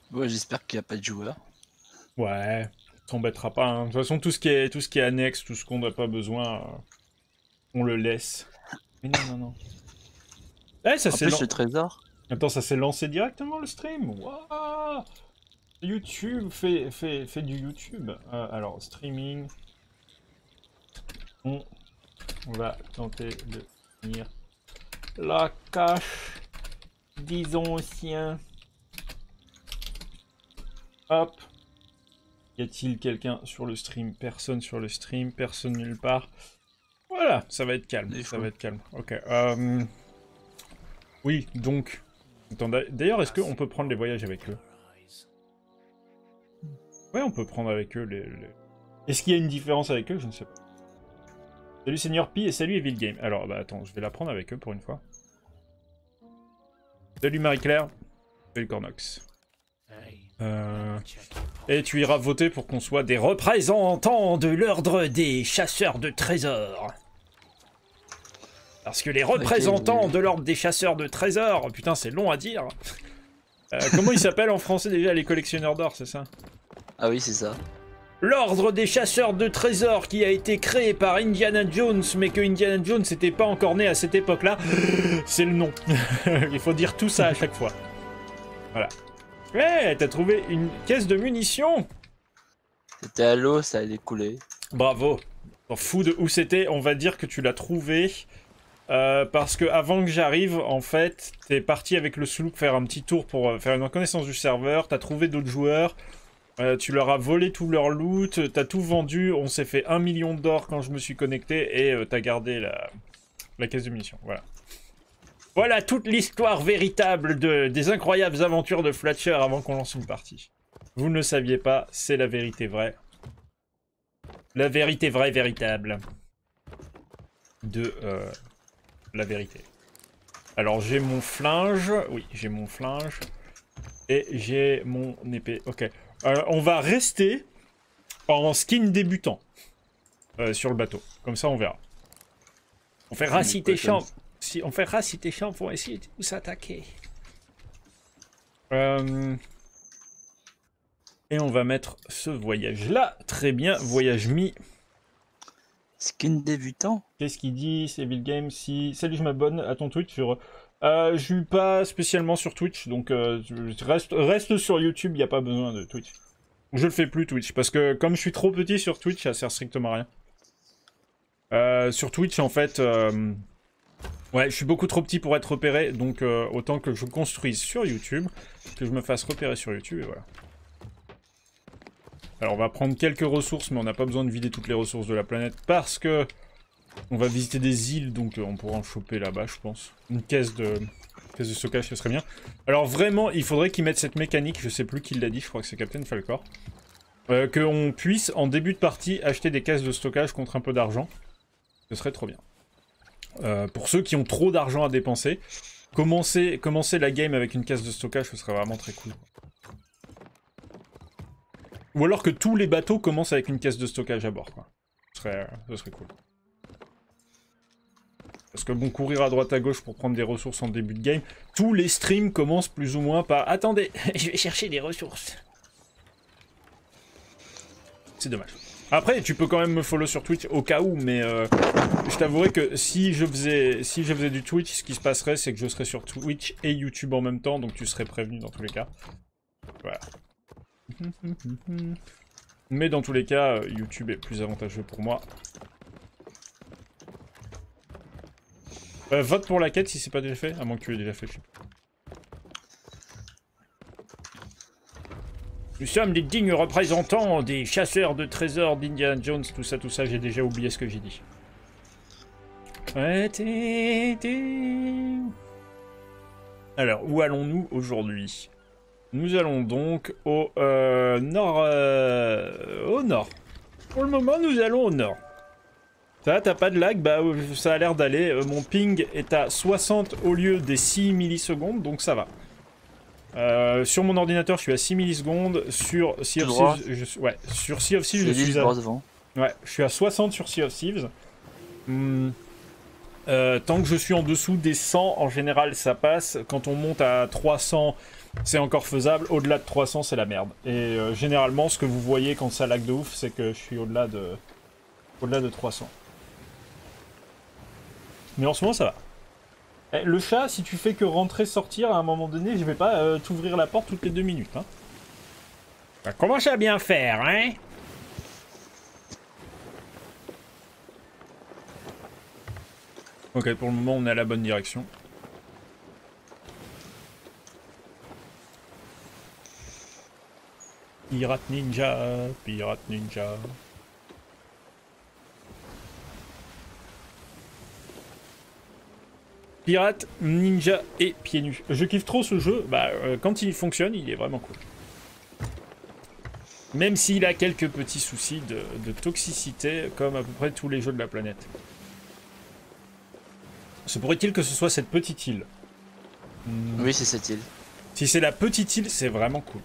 Ouais, j'espère qu'il n'y a pas de joueurs. Ouais, t'embêtera pas. Hein. De toute façon, tout ce qui est annexe, tout ce qu'on n'a pas besoin, on le laisse. Mais non, non, non. Eh, ça En s'est plus, lancé. le trésor. Attends, ça s'est lancé directement le stream. Waouh! YouTube fait du YouTube. Alors, streaming. On va tenter de finir la cache. Disons ancien. Hop. Y a-t-il quelqu'un sur le stream? Personne sur le stream, personne nulle part. Voilà, ça va être calme, Des ça fois. va être calme. Ok. Oui, donc. Attends, d'ailleurs, est-ce qu'on peut prendre les voyages avec eux? Ouais, on peut prendre avec eux les... Est-ce qu'il y a une différence avec eux? Je ne sais pas. Salut Seigneur Pi et salut Evil Game. Alors, bah attends, je vais la prendre avec eux pour une fois. Salut Marie-Claire. Salut Cornox. Et tu iras voter pour qu'on soit des représentants de l'ordre des chasseurs de trésors. Parce que les représentants Ok, de l'ordre des chasseurs de trésors, putain c'est long à dire. Comment ils s'appellent en français déjà, les collectionneurs d'or, c'est ça? Ah oui, c'est ça. L'ordre des chasseurs de trésors qui a été créé par Indiana Jones, mais que Indiana Jones n'était pas encore né à cette époque-là, c'est le nom. Il faut dire tout ça à chaque fois. Voilà. Ouais, t'as trouvé une caisse de munitions. C'était à l'eau, ça allait couler. Bravo. T'en fous de où c'était, on va dire que tu l'as trouvé. Parce que avant que j'arrive, en fait, t'es parti avec le sloop faire un petit tour pour faire une reconnaissance du serveur, t'as trouvé d'autres joueurs, tu leur as volé tout leur loot, t'as tout vendu, on s'est fait 1 million d'or quand je me suis connecté, et t'as gardé la caisse de munitions, voilà. Voilà toute l'histoire véritable des incroyables aventures de Fletcher avant qu'on lance une partie. Vous ne le saviez pas, c'est la vérité vraie. La vérité vraie, véritable. De la vérité. Alors j'ai mon flingue, oui j'ai mon flingue, et j'ai mon épée, ok. On va rester en skin débutant sur le bateau, comme ça on verra. On verra si tes champs, on verra si tes champs vont essayer de nous attaquer. Et on va mettre ce voyage là, très bien, voyage mis. Skin débutant. Qu'est-ce qu'il dit, c'est Bill Game? Si... Salut, je m'abonne à ton Twitch. Je suis pas spécialement sur Twitch, donc reste sur YouTube, il n'y a pas besoin de Twitch. Je le fais plus Twitch, parce que comme je suis trop petit sur Twitch, ça sert strictement à rien. Sur Twitch, en fait, ouais, je suis beaucoup trop petit pour être repéré, donc autant que je construise sur YouTube, que je me fasse repérer sur YouTube, et voilà. Alors on va prendre quelques ressources, mais on n'a pas besoin de vider toutes les ressources de la planète, parce que on va visiter des îles, donc on pourra en choper là-bas, je pense. Une caisse de stockage, ce serait bien. Alors vraiment, il faudrait qu'ils mettent cette mécanique, je sais plus qui l'a dit, je crois que c'est Captain Falcor. Qu'on puisse, en début de partie, acheter des caisses de stockage contre un peu d'argent. Ce serait trop bien. Pour ceux qui ont trop d'argent à dépenser, commencer la game avec une caisse de stockage, ce serait vraiment très cool. Ou alors que tous les bateaux commencent avec une caisse de stockage à bord, quoi. Ce serait cool. Parce que bon, courir à droite à gauche pour prendre des ressources en début de game, tous les streams commencent plus ou moins par « Attendez, je vais chercher des ressources ». C'est dommage. Après, tu peux quand même me follow sur Twitch au cas où, mais je t'avouerai que si je faisais du Twitch, ce qui se passerait, c'est que je serais sur Twitch et YouTube en même temps, donc tu serais prévenu dans tous les cas. Voilà. Mais dans tous les cas, YouTube est plus avantageux pour moi. Vote pour la quête si c'est pas déjà fait, à moins que tu aies déjà fait. Nous sommes les dignes représentants des chasseurs de trésors d'Indiana Jones, tout ça, j'ai déjà oublié ce que j'ai dit. Alors, où allons-nous aujourd'hui? Nous allons donc au nord. Au nord. Pour le moment, nous allons au nord. Ça, t'as pas de lag? Bah, ça a l'air d'aller. Mon ping est à 60 au lieu des 6 millisecondes, donc ça va. Sur mon ordinateur, je suis à 6 millisecondes. Sur Sea of Thieves, ouais, sur Sea of Thieves, je suis à... Ouais, je suis à 60 sur Sea of Thieves. Tant que je suis en dessous des 100, en général, ça passe. Quand on monte à 300 c'est encore faisable. Au-delà de 300, c'est la merde. Et généralement, ce que vous voyez quand ça lag de ouf, c'est que je suis au-delà de 300. Mais en ce moment, ça va. Eh, le chat, si tu fais que rentrer-sortir, à un moment donné, je vais pas t'ouvrir la porte toutes les 2 minutes. Hein. Ça commence à bien faire, hein? Ok, pour le moment, on est à la bonne direction. Pirate ninja, pirate ninja. Pirate, ninja et pieds nus. Je kiffe trop ce jeu. Bah, quand il fonctionne, il est vraiment cool. Même s'il a quelques petits soucis de toxicité, comme à peu près tous les jeux de la planète. Se pourrait-il que ce soit cette petite île? Oui, c'est cette île. Si c'est la petite île, c'est vraiment cool.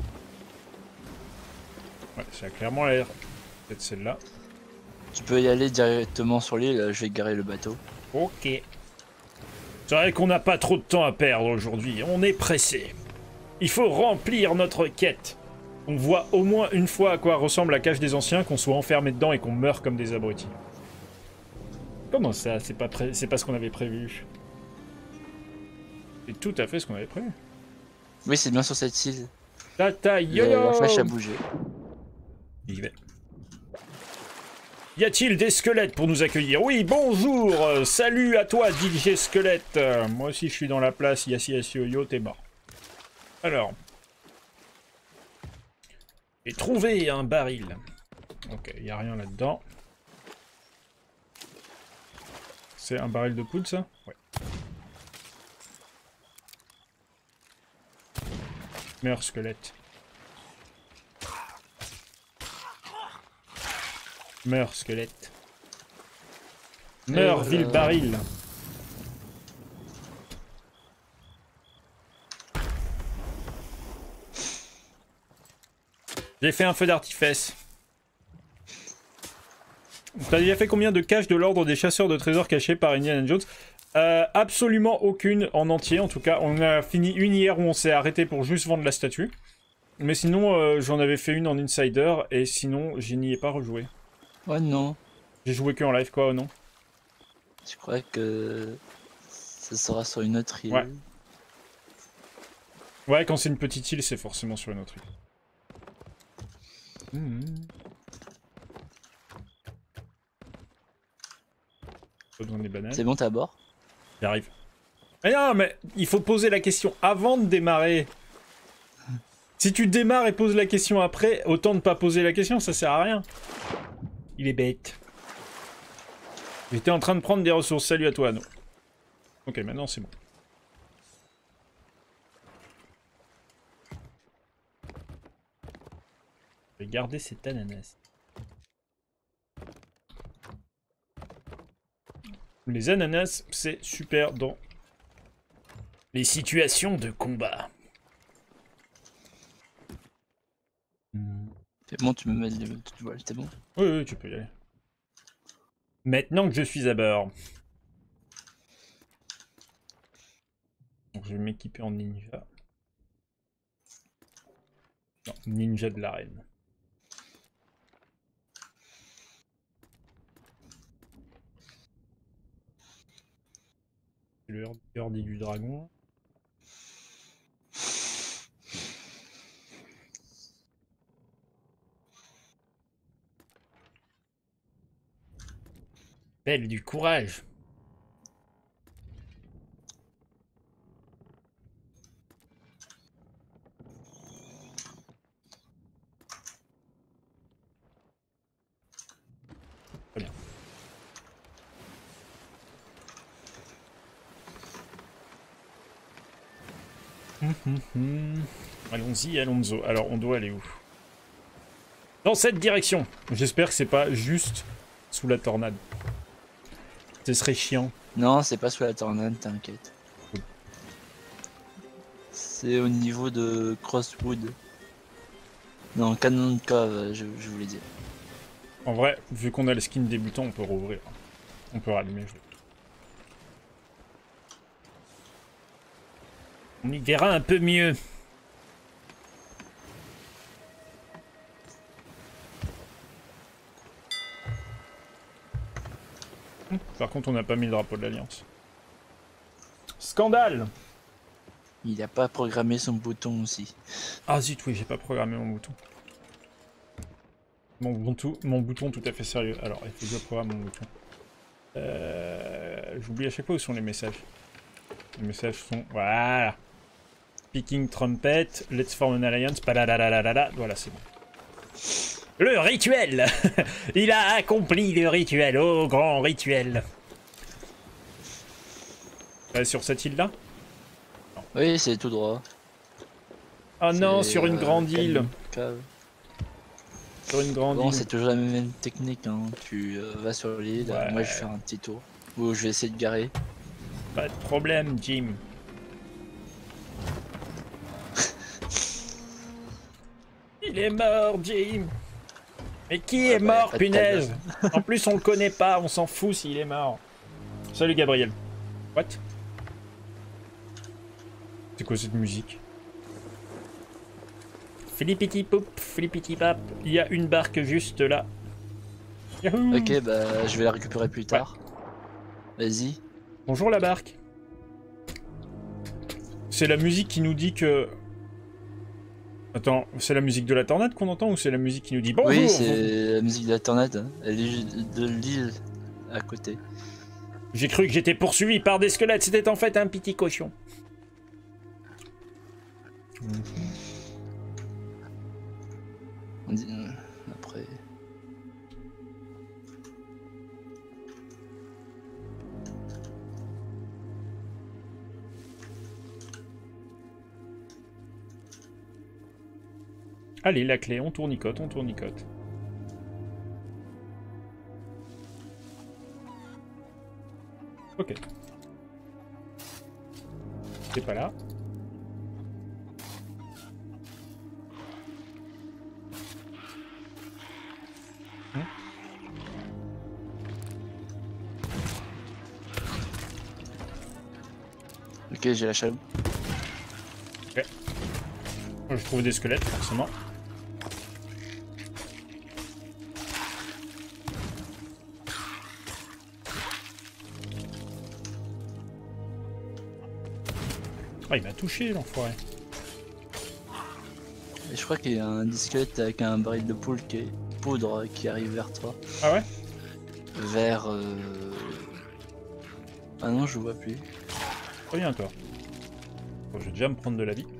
Ouais, ça a clairement l'air. Peut-être celle-là. Tu peux y aller directement sur l'île, je vais garer le bateau. Ok. C'est vrai qu'on n'a pas trop de temps à perdre aujourd'hui, on est pressé. Il faut remplir notre quête. On voit au moins une fois à quoi ressemble la cage des anciens, qu'on soit enfermé dedans et qu'on meurt comme des abrutis. Comment ça? C'est pas ce qu'on avait prévu. C'est tout à fait ce qu'on avait prévu. Oui, c'est bien sur cette île. Tata yo-yo! La flèche a bougé. J'y vais. Y a-t-il des squelettes pour nous accueillir? Oui, bonjour! Salut à toi, DJ Squelette! Moi aussi, je suis dans la place. Yassi yo-yo, t'es mort. Alors. J'ai trouvé un baril. Ok, y a rien là-dedans. C'est un baril de poudre, ça? Ouais. Meurs, squelette. Meurs, squelette. Meurs, ville baril. J'ai fait un feu d'artifice. T'as déjà fait combien de caches de l'ordre des chasseurs de trésors cachés par Indiana Jones? Absolument aucune en entier, en tout cas. On a fini une hier où on s'est arrêté pour juste vendre la statue. Mais sinon, j'en avais fait une en Insider, et sinon, je n'y ai pas rejoué. Oh non. J'ai joué que en live, quoi, non? Je crois que ça sera sur une autre île. Ouais. Ouais, quand c'est une petite île, c'est forcément sur une autre île. Pas besoin des bananes. C'est bon, t'es à bord? J'arrive. Mais non, mais il faut poser la question avant de démarrer. Si tu démarres et poses la question après, autant ne pas poser la question, ça sert à rien. Il est bête. J'étais en train de prendre des ressources. Salut à toi, Anno. Ok, maintenant c'est bon. Je vais garder cet ananas. Les ananas, c'est super dans les situations de combat. C'est bon, tu me mets les voiles, c'est bon? Oui, oui, tu peux y aller. Maintenant que je suis à bord. Donc, je vais m'équiper en ninja. Non, ninja de l'arène. Le Hardy du dragon. Belle du courage. Très bien. Allons-y, allons-y. Alors, on doit aller où? Dans cette direction. J'espère que c'est pas juste sous la tornade. Ce serait chiant. Non, c'est pas sous la tornade, t'inquiète. C'est au niveau de Crosswood. Non, Cannon Cove, je voulais dire. En vrai, vu qu'on a le skin débutant, on peut rouvrir. On peut rallumer. On y verra un peu mieux. Par contre, on n'a pas mis le drapeau de l'Alliance. Scandale! Il a pas programmé son bouton aussi. Ah zut, oui, j'ai pas programmé mon bouton. Mon bouton tout à fait sérieux. Alors, il faut que je programme mon bouton. J'oublie à chaque fois où sont les messages. Les messages sont... Voilà. Picking trumpet, let's form an alliance, padadadadada. Voilà, c'est bon. Le rituel. Il a accompli le rituel, oh grand rituel. Sur cette île-là? Oui, c'est tout droit. Oh non, sur une grande île. Cave. Sur une grande île. Bon, c'est toujours la même technique, hein. Tu vas sur l'île, Ouais. moi je vais faire un petit tour. Ou je vais essayer de garer. Pas de problème, Jim. Il est mort, Jim. Mais qui est mort, pas de punaise? En plus, on le connaît pas, on s'en fout s'il est mort. Salut, Gabriel. What? C'est quoi cette musique? Flippity poup, flippity pap. Il y a une barque juste là. Yahoo! Ok, bah je vais la récupérer plus tard. Vas-y. Bonjour la barque. C'est la musique qui nous dit que... Attends, c'est la musique de la tornade qu'on entend ou c'est la musique qui nous dit bonjour? Oui, c'est la musique de la tornade. Hein. Elle est de l'île à côté. J'ai cru que j'étais poursuivi par des squelettes, c'était en fait un petit cochon. On dit... Après... Allez, la clé, on tournicote, on tournicote. Ok. C'est pas là. Ok, j'ai la chaloupe. Ok. Je trouve des squelettes, forcément. Ah, il m'a touché, l'enfoiré. Et je crois qu'il y a un disquelette avec un baril de poudre qui arrive vers toi. Ah ouais? Vers... Ah non, je vois plus. Reviens, toi. Bon, je vais déjà me prendre de la vie.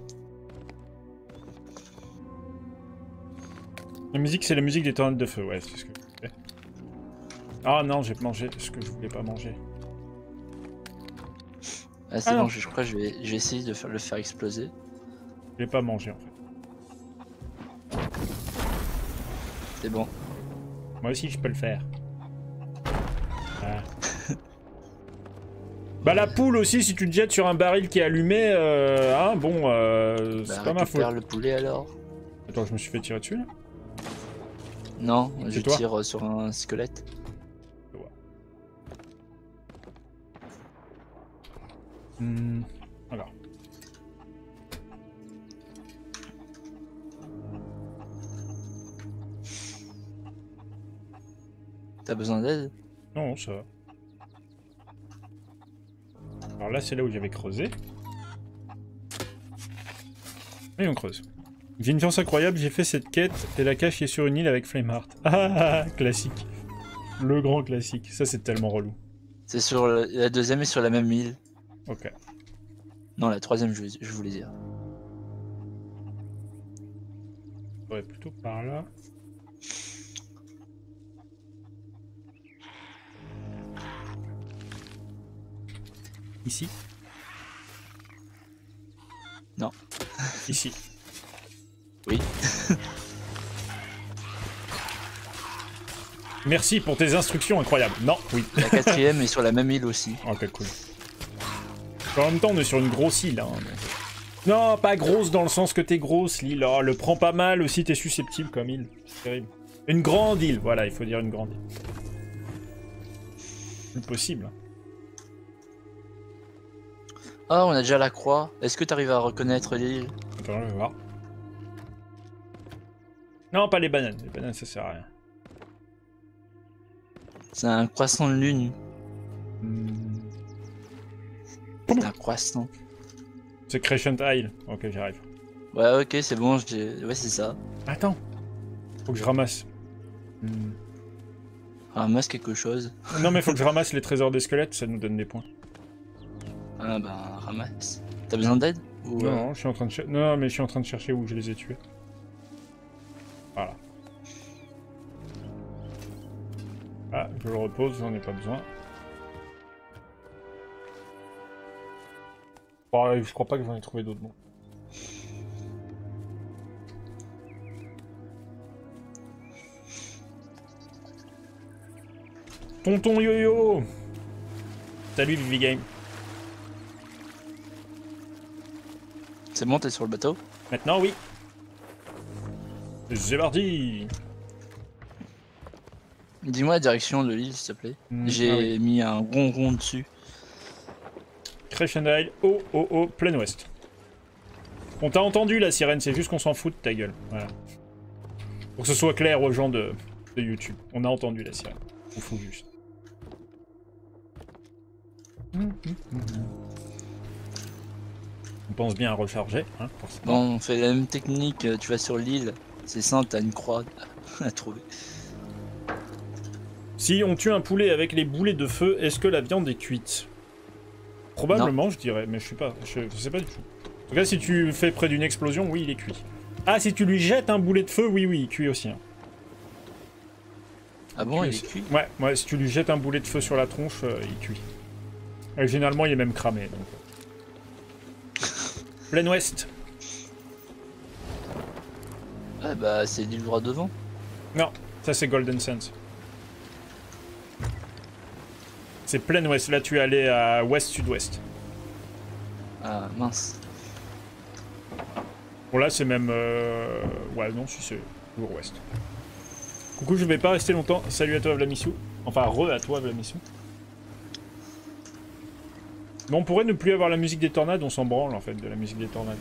La musique, c'est la musique des tornades de feu, ouais, c'est ce que je fais. Ah non, j'ai mangé ce que je voulais pas manger. Ah c'est bon, je crois que je vais essayer de le faire exploser. Je l'ai pas mangé en fait. C'est bon. Moi aussi je peux le faire. Ah. Bah la poule aussi, si tu te jettes sur un baril qui est allumé, hein, bon, c'est pas ma faute. Récupère le poulet alors. Attends, je me suis fait tirer dessus là? Non, je toi tire sur un squelette. Alors. T'as besoin d'aide? Non, ça va. Alors là, c'est là où j'avais creusé. Et on creuse. J'ai une chance incroyable, j'ai fait cette quête et la cache est sur une île avec Flameheart. Ah, classique. Le grand classique. Ça, c'est tellement relou. C'est sur la deuxième est sur la même île. Ok. Non, la troisième, je voulais dire. Ouais, plutôt par là. Ici? Non. Ici. Oui. Merci pour tes instructions incroyables. Non, oui. La quatrième est sur la même île aussi. Ok, cool. En même temps, on est sur une grosse île. Hein. Non, pas grosse dans le sens que t'es grosse, l'île. Oh, le prends pas mal aussi, t'es susceptible comme île. C'est terrible. Une grande île, voilà, il faut dire une grande île. Plus possible. Ah, on a déjà la croix. Est-ce que t'arrives à reconnaître l'île? Attends, je vais voir. Non, pas les bananes. Les bananes, ça sert à rien. C'est un croissant de lune. C'est un croissant. C'est Crescent Isle. Ok, j'arrive. Ouais, ok, c'est bon, ouais, c'est ça. Attends. Faut que je ramasse. Ramasse quelque chose. Non, mais faut que je ramasse les trésors des squelettes, ça nous donne des points. Ah ben, ramasse. T'as besoin d'aide ou, Non, je suis en train de non, mais je suis en train de chercher où je les ai tués. Voilà. Ah, je le repose, j'en ai pas besoin. Oh, je crois pas que j'en ai trouvé d'autres. Bon. Tonton Yo-Yo! Salut Vivi Game. C'est bon, t'es sur le bateau? Maintenant, oui. C'est parti. Dis-moi la direction de l'île, s'il te plaît. J'ai mis un rond dessus. Crescent Isle, plein ouest. On t'a entendu la sirène, c'est juste qu'on s'en fout de ta gueule. Voilà. Pour que ce soit clair aux gens de YouTube. On a entendu la sirène. On fout juste. On pense bien à recharger, hein, forcément. Bon, on fait la même technique, tu vas sur l'île, c'est simple, t'as une croix à trouver. Si on tue un poulet avec les boulets de feu, est-ce que la viande est cuite? Probablement, je dirais, mais je sais pas, je sais pas du tout. En tout cas, si tu le fais près d'une explosion, oui, il est cuit. Ah, si tu lui jettes un boulet de feu, oui, il cuit aussi. Hein. Ah bon, il est cuit? Ouais, si tu lui jettes un boulet de feu sur la tronche, il cuit. Et généralement, il est même cramé, donc... Plein ouest. Ah bah, c'est l'île droit devant. Non, ça c'est Golden Sands. C'est plein ouest, là tu es allé à ouest-sud-ouest. Ah mince. Bon là c'est même... Ouais non, si c'est toujours ouest. Coucou, je vais pas rester longtemps. Salut à toi Vlamissou. Enfin, à toi Vlamissou. Mais on pourrait ne plus avoir la musique des tornades, on s'en branle en fait de la musique des tornades.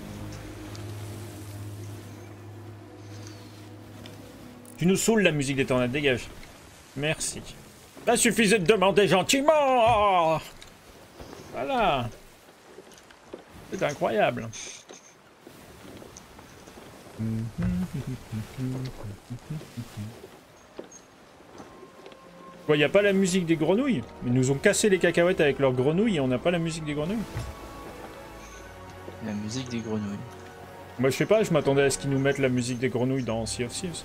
Tu nous saoules la musique des tornades, dégage. Merci. Ça suffisait de demander gentiment. Voilà. C'est incroyable. Quoi, y a pas la musique des grenouilles? Ils nous ont cassé les cacahuètes avec leurs grenouilles et on n'a pas la musique des grenouilles. La musique des grenouilles. Moi je sais pas, je m'attendais à ce qu'ils nous mettent la musique des grenouilles dans Sea of Thieves.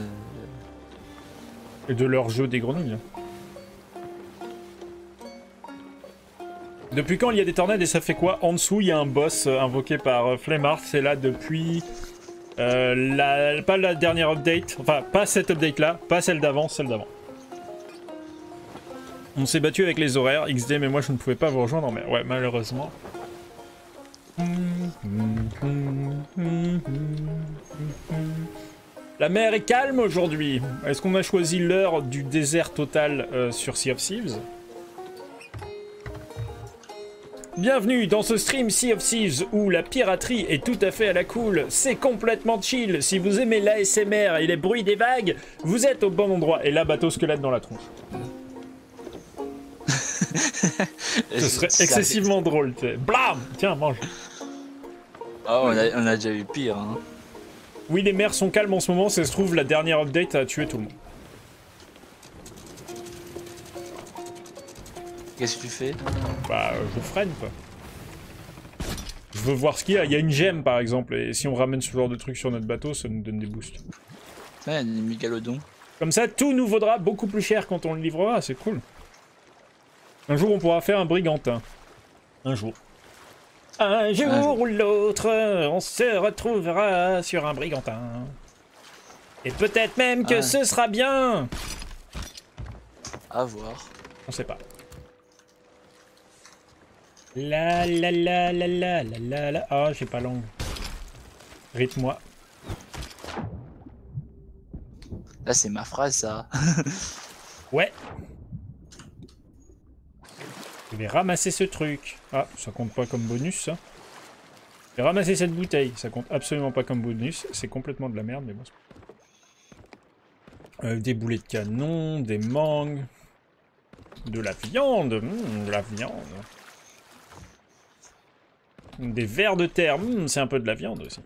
Et de leur jeu des grenouilles. Depuis quand il y a des tornades et ça fait quoi? En dessous il y a un boss invoqué par Flameheart, c'est là depuis... pas la dernière update, enfin pas cette update là, pas celle d'avant, celle d'avant. On s'est battu avec les horaires, XD, mais moi je ne pouvais pas vous rejoindre en mer. Ouais, malheureusement. La mer est calme aujourd'hui. Est-ce qu'on a choisi l'heure du désert total sur Sea of Thieves? Bienvenue dans ce stream Sea of Thieves où la piraterie est tout à fait à la cool. C'est complètement chill. Si vous aimez l'ASMR et les bruits des vagues, vous êtes au bon endroit. Et là, bateau squelette dans la tronche. Ce serait excessivement drôle, tu sais. Blam! Tiens, mange. Oh, on a déjà eu pire, hein. Oui, les mers sont calmes en ce moment, ça se trouve, la dernière update a tué tout le monde. Qu'est-ce que tu fais? Bah, je freine, quoi. Je veux voir ce qu'il y a. Il y a une gemme, par exemple, et si on ramène ce genre de truc sur notre bateau, ça nous donne des boosts. Ça, il y a des mégalodons. Comme ça, tout nous vaudra beaucoup plus cher quand on le livrera, c'est cool. Un jour, on pourra faire un brigantin. Un jour. Un jour ou l'autre, on se retrouvera sur un brigantin. Et peut-être même que ce sera bien. À voir. On sait pas. La la la la la la la la. Ah, j'ai pas langue. Rythme-moi. Là, c'est ma phrase, ça. Ouais. Je vais ramasser ce truc. Ah, ça compte pas comme bonus, ça. Je vais ramasser cette bouteille. Ça compte absolument pas comme bonus. C'est complètement de la merde, mais bon. Des boulets de canon, des mangues. De la viande, de la viande. Des vers de terre, c'est un peu de la viande aussi.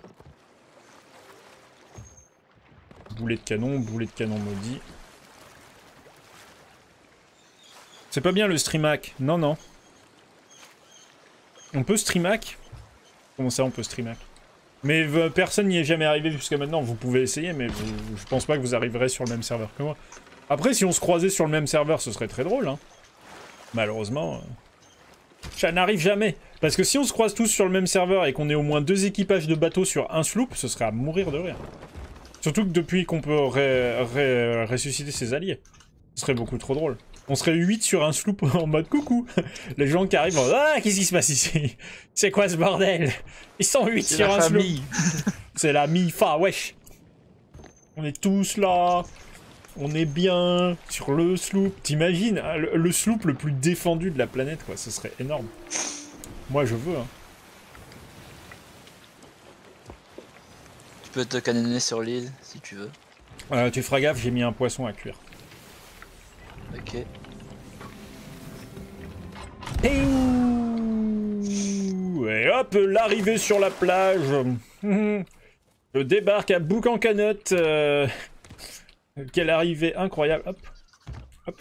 Boulet de canon maudit. C'est pas bien le streamac, non non. On peut streamac? Comment ça on peut streamac? Mais personne n'y est jamais arrivé jusqu'à maintenant, vous pouvez essayer, mais je pense pas que vous arriverez sur le même serveur que moi. Après, si on se croisait sur le même serveur, ce serait très drôle, hein. Malheureusement, ça n'arrive jamais. Parce que si on se croise tous sur le même serveur et qu'on ait au moins 2 équipages de bateaux sur un sloop, ce serait à mourir de rire. Surtout que depuis qu'on peut ressusciter ses alliés. Ce serait beaucoup trop drôle. On serait 8 sur un sloop en mode coucou. Les gens qui arrivent en mode ah, qu'est-ce qui se passe ici? C'est quoi ce bordel? Ils sont 8 sur un sloop. C'est la MIFA, wesh. On est tous là. On est bien sur le sloop. T'imagines, le sloop le plus défendu de la planète, quoi. Ce serait énorme. Moi, je veux, hein. Tu peux te canonner sur l'île, si tu veux. Tu feras gaffe, j'ai mis un poisson à cuire. Ok. Et hop, l'arrivée sur la plage. Je débarque à Bouc-en-Canotte. Quelle arrivée incroyable. Hop. Hop.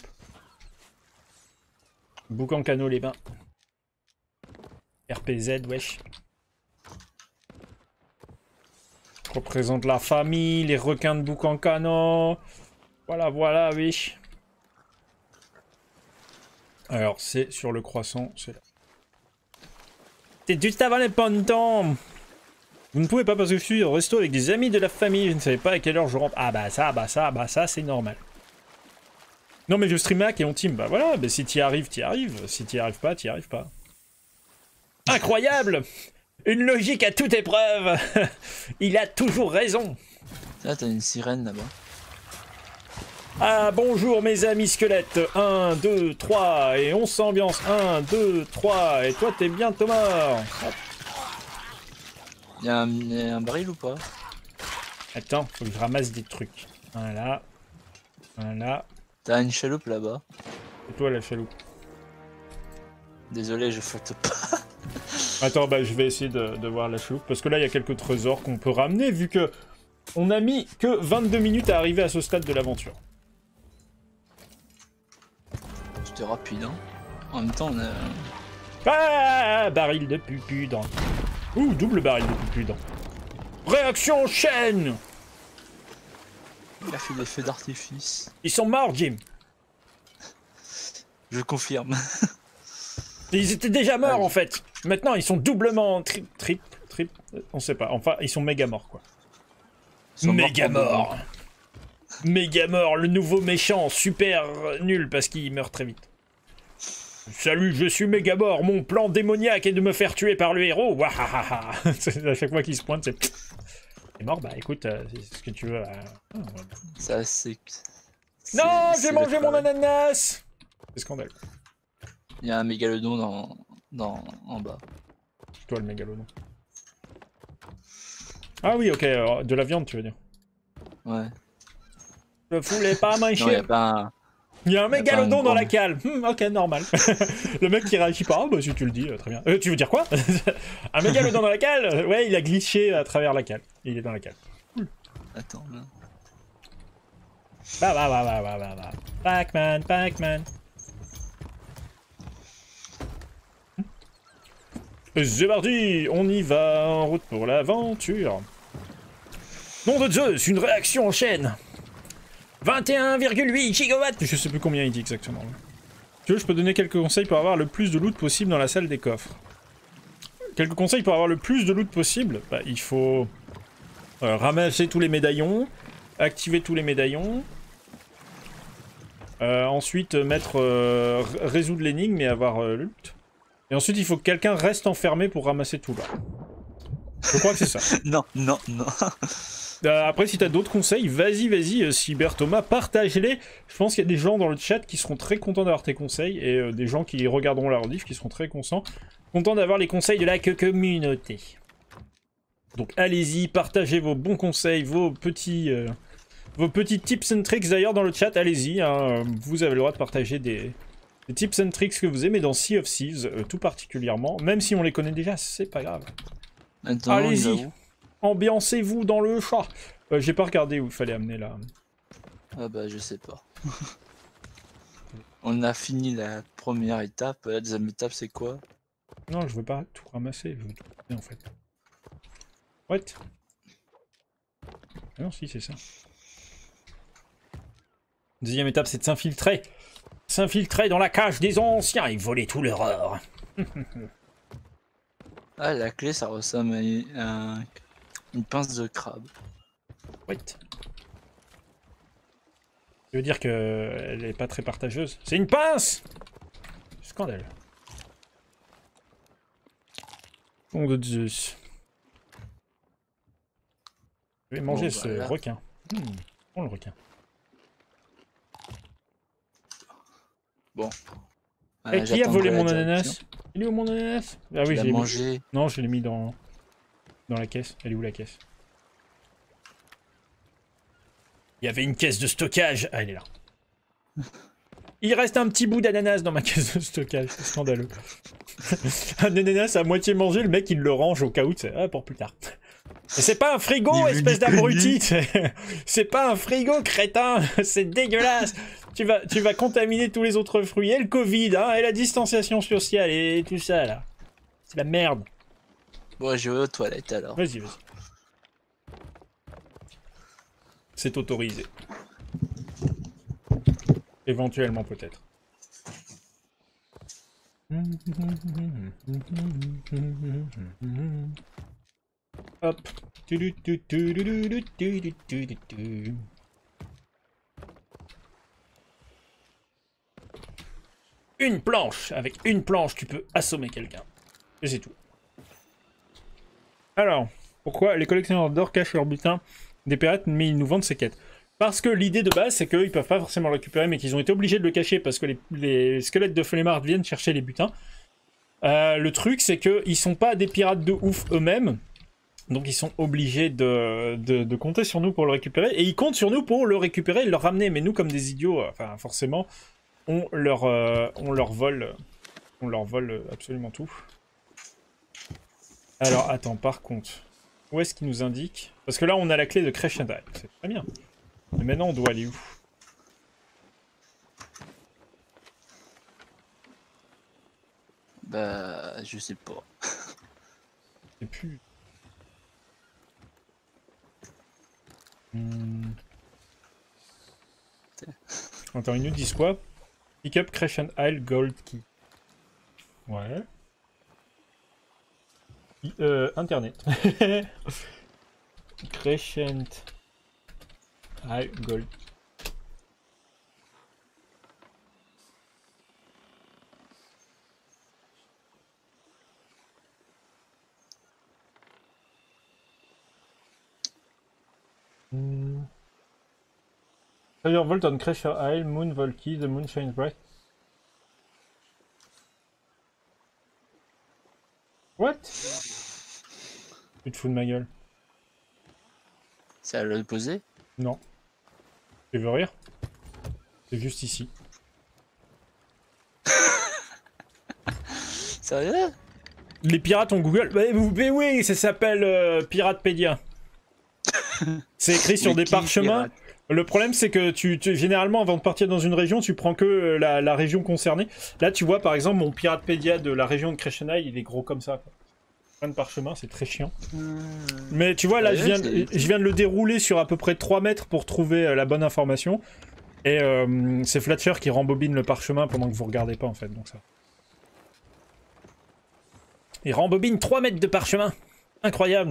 Bouc-en-Canot les bains. RPZ, wesh. Je représente la famille, les requins de Bouc-en-Canot. Voilà, voilà, wesh. Alors, c'est sur le croissant, c'est là. C'est juste avant les pontons. Vous ne pouvez pas parce que je suis au resto avec des amis de la famille, je ne savais pas à quelle heure je rentre. Ah bah ça, c'est normal. Non mais je stream hack et on team, bah voilà, bah si t'y arrives, t'y arrives. Si t'y arrives pas, t'y arrives pas. Incroyable! Une logique à toute épreuve. Il a toujours raison. Là, t'as une sirène là-bas. Ah bonjour mes amis squelettes. 1, 2, 3 et on s'ambiance. 1, 2, 3 et toi t'es bientôt mort. Hop. Y'a un baril ou pas? Attends, faut que je ramasse des trucs. Voilà. Voilà. T'as une chaloupe là-bas. Et toi la chaloupe. Désolé, je flotte pas. Attends, bah je vais essayer de voir la chaloupe. Parce que là il y a quelques trésors qu'on peut ramener vu que on a mis que 22 minutes à arriver à ce stade de l'aventure. C'était rapide, hein. En même temps, on a... Ah, baril de pupudre. Ouh, double baril de pupudre. Réaction en chaîne. Il a fait des feux d'artifice. Ils sont morts, Jim. Je confirme. Ils étaient déjà morts, en fait. Maintenant, ils sont doublement... Trip... On sait pas. Enfin, ils sont méga morts, quoi. Méga morts. Méga mort, le nouveau méchant, super nul parce qu'il meurt très vite. Salut, je suis Mégamore, mon plan démoniaque est de me faire tuer par le héros. Wahahaha. À chaque fois qu'il se pointe, c'est... T'es mort, bah écoute, c'est ce que tu veux. Ça, c'est... Non, j'ai mangé mon ananas. C'est scandale. Il y a un mégalodon en bas. Toi, le mégalodon. Ah oui, ok, de la viande, tu veux dire. Ouais. Je voulais pas manger. Non, y a pas un... Il y a un mégalodon dans la cale. Ok, normal. Le mec qui réagit pas, bah si tu le dis, très bien. Tu veux dire quoi? Un mégalodon dans la cale? Ouais, il a glitché à travers la cale. Il est dans la cale. Cool. Attends, là. Bah. Pac-Man. C'est parti, on y va, en route pour l'aventure. Nom de Zeus, une réaction en chaîne. 21,8 gigawatts. Je sais plus combien il dit exactement. Tu veux, je peux donner quelques conseils pour avoir le plus de loot possible dans la salle des coffres. Quelques conseils pour avoir le plus de loot possible. Bah, il faut ramasser tous les médaillons, activer tous les médaillons. Ensuite, résoudre l'énigme et avoir le loot. Et ensuite, il faut que quelqu'un reste enfermé pour ramasser tout là. Je crois que c'est ça. Non. Après, si t'as d'autres conseils, vas-y, Cyber Thomas, partage-les. Je pense qu'il y a des gens dans le chat qui seront très contents d'avoir tes conseils, et des gens qui regarderont la rediff qui seront très contents d'avoir les conseils de la communauté. Donc allez-y, partagez vos bons conseils, vos petits vos petits tips and tricks d'ailleurs dans le chat, allez-y. Hein, vous avez le droit de partager des tips and tricks que vous aimez dans Sea of Thieves, tout particulièrement. Même si on les connaît déjà, c'est pas grave. Allez-y, ambiancez-vous dans le chat. J'ai pas regardé où il fallait amener là. Ah bah je sais pas. On a fini la première étape, la deuxième étape c'est quoi? Non, je veux pas tout ramasser, je veux tout ramasser en fait. What? Ah non, si, c'est ça. Deuxième étape, c'est de s'infiltrer. S'infiltrer dans la cage des anciens et voler tout leur or. Ah, la clé, ça ressemble à une pince de crabe. Wait. Tu veux dire qu'elle est pas très partageuse? C'est une pince! Scandale. Nom de Zeus. Je vais manger ce requin. Prends le requin. Bon. Et qui a volé mon ananas? Il est où mon ananas? Ah oui, j'ai mangé. Non, je l'ai mis dans la caisse. Elle est où la caisse? Il y avait une caisse de stockage. Ah, elle est là. Il reste un petit bout d'ananas dans ma caisse de stockage. C'est scandaleux. Un ananas à moitié mangé, le mec il le range au cas où, pour plus tard. C'est pas un frigo, espèce d'abruti. C'est pas un frigo, crétin. C'est dégueulasse. Tu vas contaminer tous les autres fruits. Et le Covid, hein, et la distanciation sociale et tout ça, là. C'est la merde. Bon, je vais aux toilettes, alors. Vas-y. C'est autorisé. Éventuellement, peut-être. Hop. Une planche. Avec une planche, tu peux assommer quelqu'un. Et c'est tout. Alors, pourquoi les collectionneurs d'or cachent leur butin des pirates, mais ils nous vendent ces quêtes? Parce que l'idée de base, c'est qu'ils peuvent pas forcément le récupérer, mais qu'ils ont été obligés de le cacher parce que les squelettes de Flemmard viennent chercher les butins. Le truc, c'est qu'ils sont pas des pirates de ouf eux-mêmes. Donc ils sont obligés de compter sur nous pour le récupérer. Et ils comptent sur nous pour le récupérer et le ramener. Mais nous, comme des idiots, enfin forcément, on leur vole absolument tout. Alors attends, par contre, où est-ce qu'il nous indique? Parce que là, on a la clé de Crescent Isle. C'est très bien. Mais maintenant, on doit aller où? Bah, je sais pas. Je sais plus. Attends, ils nous disent quoi? Pick up Crescent Isle Gold Key. Ouais. Internet. Crescent Isle Gold. Treasure Vault on Crescent Isle, Moon Vault Key, the Moon Shines Bright. What? Tu te fous de ma gueule. C'est à l'opposé? Non. Tu veux rire? C'est juste ici. Sérieux? Les pirates ont Google. Mais oui, ça s'appelle Piratepédia. C'est écrit sur des parchemins. Le problème, c'est que généralement, avant de partir dans une région, tu prends que la région concernée. Là, tu vois, par exemple, mon Piratepédia de la région de Crescent Isle, il est gros comme ça. Plein de parchemins, c'est très chiant. Mais tu vois, là, je viens de le dérouler sur à peu près 3 mètres pour trouver la bonne information. Et c'est Fletcher qui rembobine le parchemin pendant que vous regardez pas, en fait. Donc ça. Il rembobine 3 mètres de parchemin. Incroyable.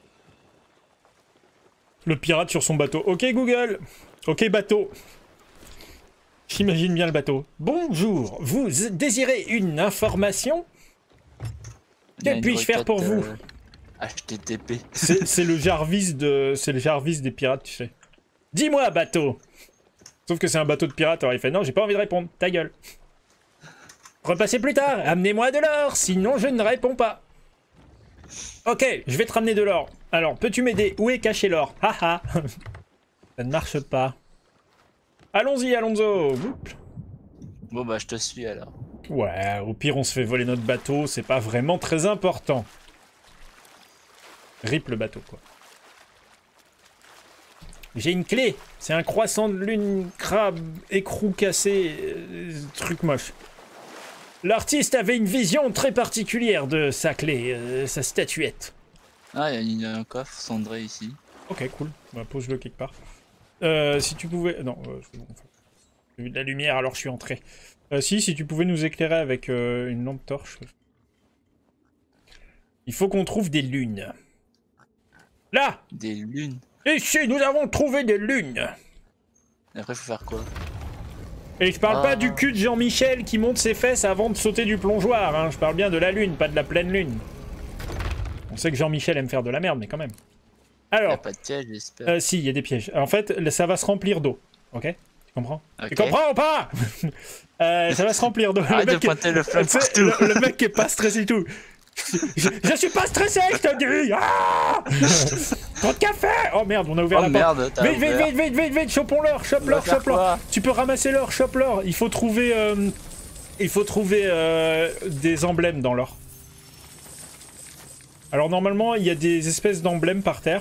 Le pirate sur son bateau. Ok Google. Ok bateau. J'imagine bien le bateau. Bonjour. Vous désirez une information? Que puis-je faire pour vous? HTTP. C'est le Jarvis des pirates, tu sais. Dis-moi bateau. Sauf que c'est un bateau de pirate. Alors il fait non, j'ai pas envie de répondre. Ta gueule. Repassez plus tard. Amenez-moi de l'or. Sinon je ne réponds pas. Ok, je vais te ramener de l'or. Alors, peux-tu m'aider? Où est caché l'or? Haha. Ça ne marche pas. Allons-y, Alonso. Oups. Bon bah je te suis alors. Ouais, au pire on se fait voler notre bateau, c'est pas vraiment très important. Rip le bateau, quoi. J'ai une clé. C'est un croissant de lune, crabe, écrou cassé, truc moche. L'artiste avait une vision très particulière de sa clé, sa statuette. Ah, il y a un coffre cendré ici. Ok, cool. Bah, pose-le quelque part. Si tu pouvais... Non, c'est bon. J'ai vu de la lumière, alors je suis entré. Si tu pouvais nous éclairer avec une lampe torche. Il faut qu'on trouve des lunes. Là! Des lunes. Ici, nous avons trouvé des lunes. Et après, faut faire quoi? Et je parle pas du cul de Jean-Michel qui monte ses fesses avant de sauter du plongeoir, hein. Je parle bien de la lune, pas de la pleine lune. On sait que Jean-Michel aime faire de la merde, mais quand même. Alors... Y a pas de piège, j'espère. Si, il y a des pièges. En fait, ça va se remplir d'eau. Ok? Tu comprends? Okay. Tu comprends ou pas? Ça va se remplir d'eau. Arrête de pointer le flingue partout. Le mec qui est pas stressé du tout. Je suis pas stressé, je te dis! Ah, trop de café! Oh merde, on a ouvert la porte. Merde, vite, chopons-leur, chope-leur. Tu peux ramasser l'or, chope-leur. Il faut trouver des emblèmes dans l'or. Alors normalement, il y a des espèces d'emblèmes par terre.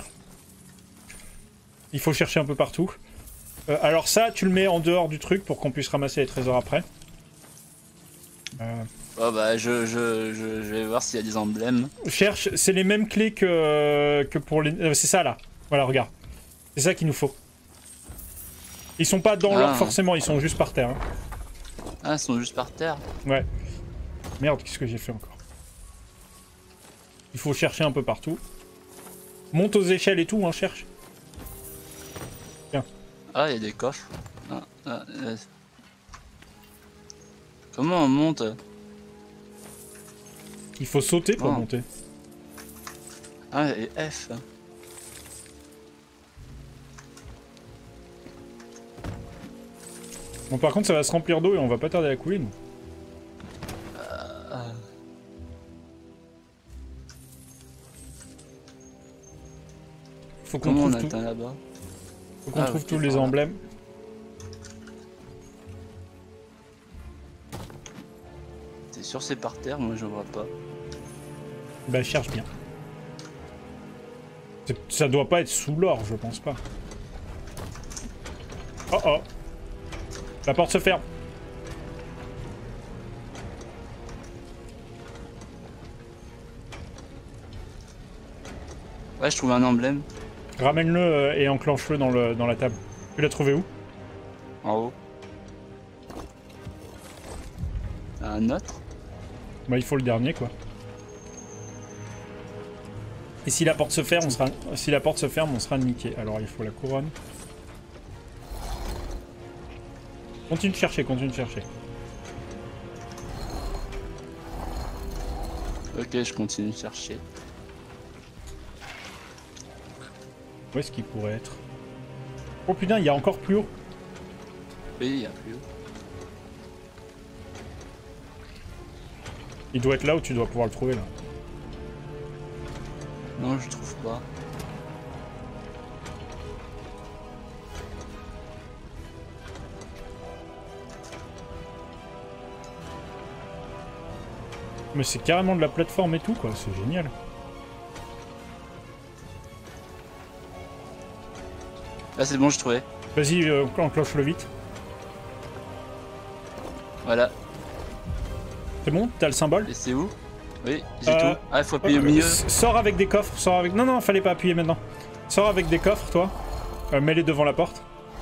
Il faut chercher un peu partout. Alors ça, tu le mets en dehors du truc pour qu'on puisse ramasser les trésors après. Oh bah je vais voir s'il y a des emblèmes. Cherche, c'est les mêmes clés que pour les... c'est ça là. Voilà, regarde. C'est ça qu'il nous faut. Ils sont pas dans l'or forcément, ils sont juste par terre. Hein. Ah, ils sont juste par terre. Ouais. Merde, qu'est-ce que j'ai fait encore? Il faut chercher un peu partout. Monte aux échelles et tout, hein, cherche. Tiens. Ah, il y a des coffres. Comment on monte? Il faut sauter pour monter. Ah, et F. Bon, par contre, ça va se remplir d'eau et on va pas tarder à couler, nous. Faut qu'on trouve tout. Là-bas. Faut qu'on trouve tous les emblèmes. T'es sûr c'est par terre? Moi je vois pas. Bah cherche bien. Ça doit pas être sous l'or, je pense pas. Oh oh. La porte se ferme. Ouais, je trouve un emblème. Ramène-le et enclenche-le dans la table. Tu l'as trouvé où? En haut. Un autre? Bah il faut le dernier quoi. Et si la porte se ferme, on sera niqué. Alors il faut la couronne. Continue de chercher, Ok, je continue de chercher. Où est-ce qu'il pourrait être? Oh putain, il y a encore plus haut. Oui, il y a plus haut. Il doit être là où tu dois pouvoir le trouver là. Non, je trouve pas. Mais c'est carrément de la plateforme et tout quoi, c'est génial. Là c'est bon, j'ai trouvé. Vas-y, enclenche-le vite. Voilà. C'est bon? T'as le symbole? Et c'est où? Oui, j'ai tout. Ah, il faut appuyer au milieu. Sors avec des coffres, sors avec... Non, fallait pas appuyer maintenant. Sors avec des coffres, toi. Mets-les devant la porte.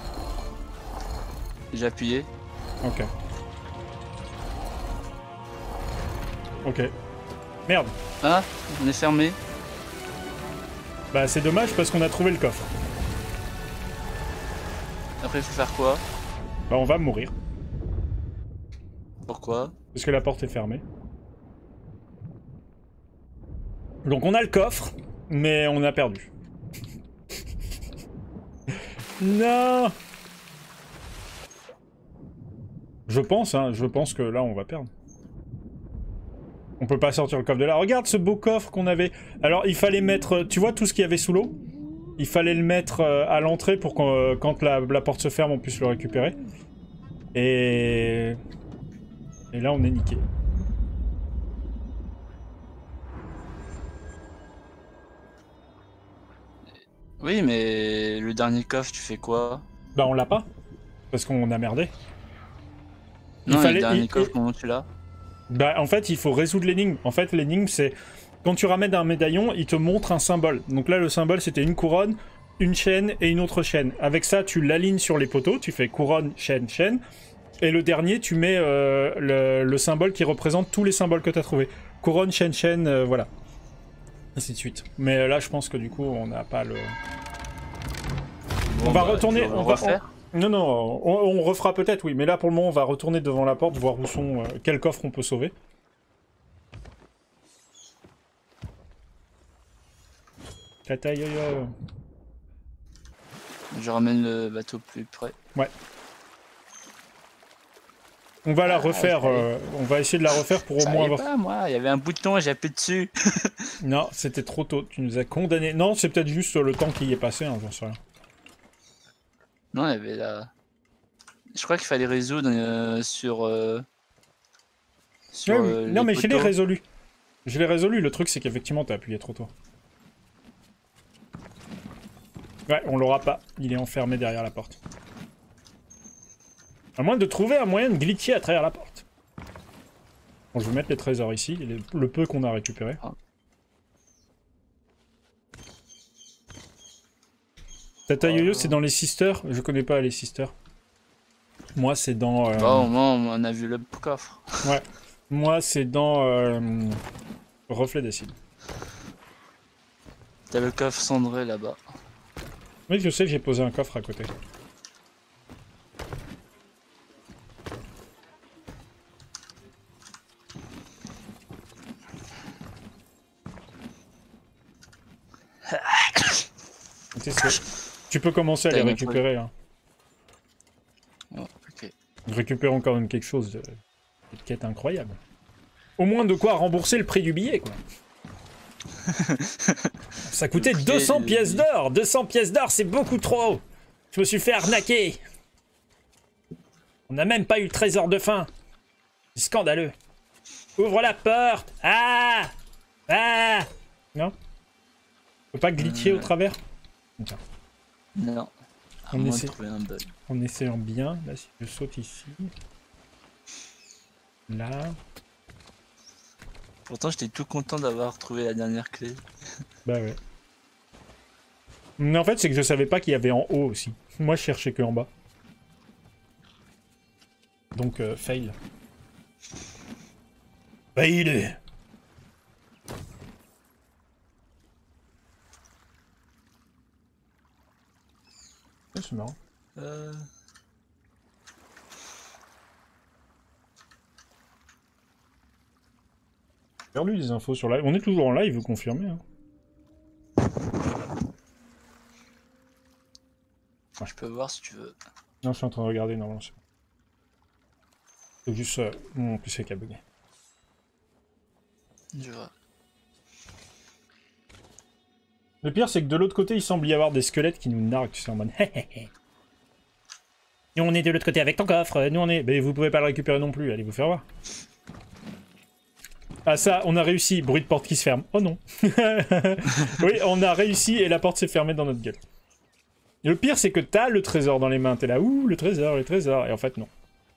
J'ai appuyé. Ok. Ok. Merde. Ah, on est fermé. Bah c'est dommage parce qu'on a trouvé le coffre. Après, il faut faire quoi? Bah on va mourir. Pourquoi? Parce que la porte est fermée. Donc on a le coffre, mais on a perdu. Non. Je pense que là on va perdre. On peut pas sortir le coffre de là. Regarde ce beau coffre qu'on avait. Alors il fallait mettre... Tu vois tout ce qu'il y avait sous l'eau? Il fallait le mettre à l'entrée pour que quand la porte se ferme, on puisse le récupérer. Et là, on est niqué. Oui, mais le dernier coffre, tu fais quoi? Bah, on l'a pas. Parce qu'on a merdé. Non, le dernier coffre, comment tu l'as? Bah, en fait, il faut résoudre l'énigme. En fait, l'énigme, c'est... Quand tu ramènes un médaillon, il te montre un symbole. Donc là, le symbole, c'était une couronne, une chaîne et une autre chaîne. Avec ça, tu l'alignes sur les poteaux. Tu fais couronne, chaîne, chaîne. Et le dernier, tu mets le symbole qui représente tous les symboles que tu as trouvés. Couronne, chaîne, chaîne, voilà. Ainsi de suite. Mais là, je pense que du coup, on n'a pas le... Bon, on va retourner... On va refaire. Non, non, on refera peut-être, oui. Mais là, pour le moment, on va retourner devant la porte, voir où sont... quel coffre on peut sauver. Tata yo-yo. Je ramène le bateau plus près. Ouais. On va la refaire, on va essayer de la refaire pour au moins avoir... pas, moi, il y avait un bouton, j'ai appuyé dessus. Non, c'était trop tôt, tu nous as condamnés. Non, c'est peut-être juste le temps qui y est passé, hein, j'en sais rien. Non, il y avait la... Je crois qu'il fallait résoudre sur... Oui. Non, mais je l'ai poteaux. résolu. Je l'ai résolu, le truc c'est qu'effectivement t'as appuyé trop tôt. Ouais, on l'aura pas, il est enfermé derrière la porte. À moins de trouver un moyen de glitcher à travers la porte. Bon, je vais mettre les trésors ici, le peu qu'on a récupéré. Ah. Tata Yo-Yo, c'est dans les Sisters. Je connais pas les Sisters. Moi, c'est dans... Bon, au moins, on a vu le coffre. Ouais. Moi, c'est dans... Reflet d'acide. T'as le coffre cendré là-bas. Oui, je sais que j'ai posé un coffre à côté. Tu peux commencer à les récupérer. Hein. Oh, ok. Récupérons quand même quelque chose de quête incroyable. Au moins de quoi rembourser le prix du billet, quoi. Ça coûtait 200 pièces d'or. 200 pièces d'or, c'est beaucoup trop. Je me suis fait arnaquer. On n'a même pas eu le trésor de fin. C'est scandaleux. Ouvre la porte. Ah. Ah. Non. On peut pas glitcher au travers. Okay. Non. En essayant bien. Là, si je saute ici. Là. Pourtant, j'étais tout content d'avoir trouvé la dernière clé. Bah ouais. Mais en fait, c'est que je savais pas qu'il y avait en haut aussi. Moi, je cherchais que en bas. Donc, fail. Fail. Oh, c'est marrant. J'ai perdu des infos sur live. On est toujours en live, vous confirmez. Hein. Je peux voir si tu veux. Non, je suis en train de regarder, normalement. C'est juste mon PC qui a bugué. Je vois. Le pire, c'est que de l'autre côté, il semble y avoir des squelettes qui nous narguent, tu sais, en mode nous, on est de l'autre côté avec ton coffre, nous, on est... Mais vous pouvez pas le récupérer non plus, allez vous faire voir. Ah ça, on a réussi, bruit de porte qui se ferme. Oh non. Oui, on a réussi et la porte s'est fermée dans notre gueule. Et le pire, c'est que t'as le trésor dans les mains, t'es là, ouh, le trésor, et en fait, non.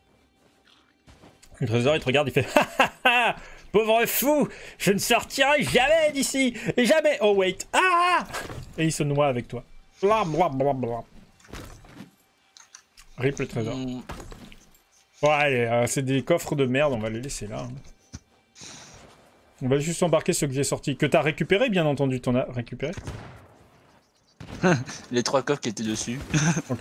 Le trésor, il te regarde, il fait ha. Pauvre fou, je ne sortirai jamais d'ici, jamais. Oh wait, ah. Et il se noie avec toi. Bla bla bla bla. Rip le trésor. Bon allez, c'est des coffres de merde, on va les laisser là. Hein. On va juste embarquer ceux que j'ai sortis. Que t'as récupéré, bien entendu, t'en as récupéré. Les 3 coffres qui étaient dessus. Ok.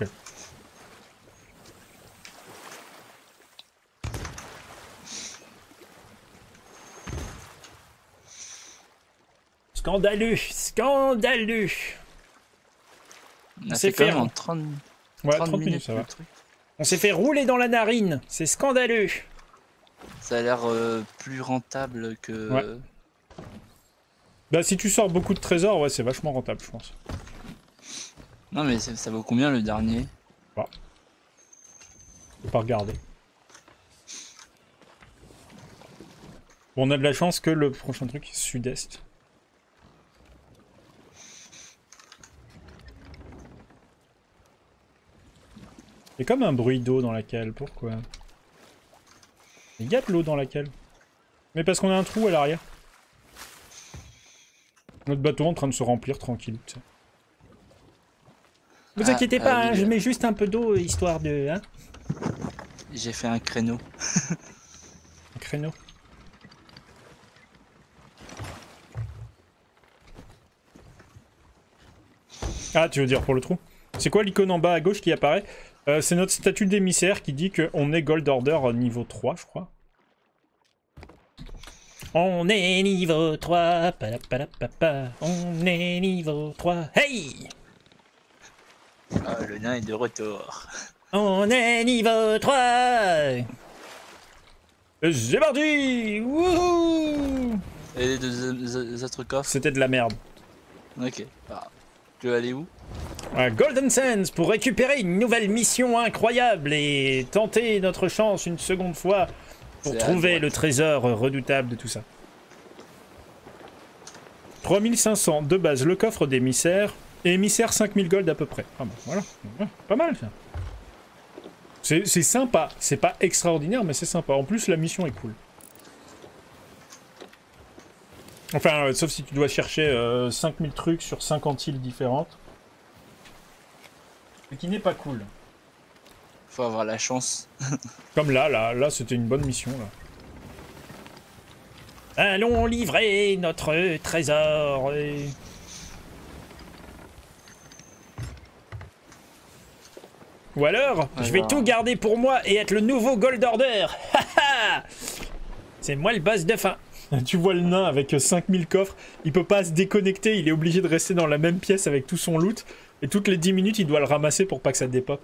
Scandaleux, scandaleux. On s'est fait en 30... Ouais, 30 minutes, ça va. On s'est fait rouler dans la narine, c'est scandaleux. Ça a l'air plus rentable que... Ouais. Bah si tu sors beaucoup de trésors, ouais, c'est vachement rentable, je pense. Non mais ça vaut combien le dernier? Bah, faut pas regarder. Bon, on a de la chance que le prochain truc est sud-est. Il y a comme un bruit d'eau dans la cale, pourquoi? Il y a de l'eau dans la cale. Mais parce qu'on a un trou à l'arrière. Notre bateau est en train de se remplir tranquille. Tu sais. Vous inquiétez pas, hein, oui, je mets juste un peu d'eau histoire de... Hein, j'ai fait un créneau. un créneau. Ah, tu veux dire pour le trou? C'est quoi l'icône en bas à gauche qui apparaît? C'est notre statut d'émissaire qui dit qu'on est Gold Order niveau 3, je crois. On est niveau 3, palapalapapa, on est niveau 3, hey! Ah, le nain est de retour. On est niveau 3! C'est parti! Wouhou! Et les deux autres coffres? C'était de la merde. Ok. Ah. Tu veux aller où? Golden Sands pour récupérer une nouvelle mission incroyable et tenter notre chance une seconde fois pour trouver le trésor redoutable de tout ça. 3500 de base le coffre d'émissaire et émissaire 5000 gold à peu près. Ah bon, voilà, pas mal ça. C'est sympa, c'est pas extraordinaire mais c'est sympa. En plus la mission est cool. Enfin, sauf si tu dois chercher 5000 trucs sur 50 îles différentes. Ce qui n'est pas cool. Faut avoir la chance. Comme là c'était une bonne mission là. Allons livrer notre trésor. Ou alors, je vais tout garder pour moi et être le nouveau Gold Order. C'est moi le boss de fin. Tu vois le nain avec 5000 coffres, il peut pas se déconnecter, il est obligé de rester dans la même pièce avec tout son loot. Et toutes les 10 minutes, il doit le ramasser pour pas que ça dépop.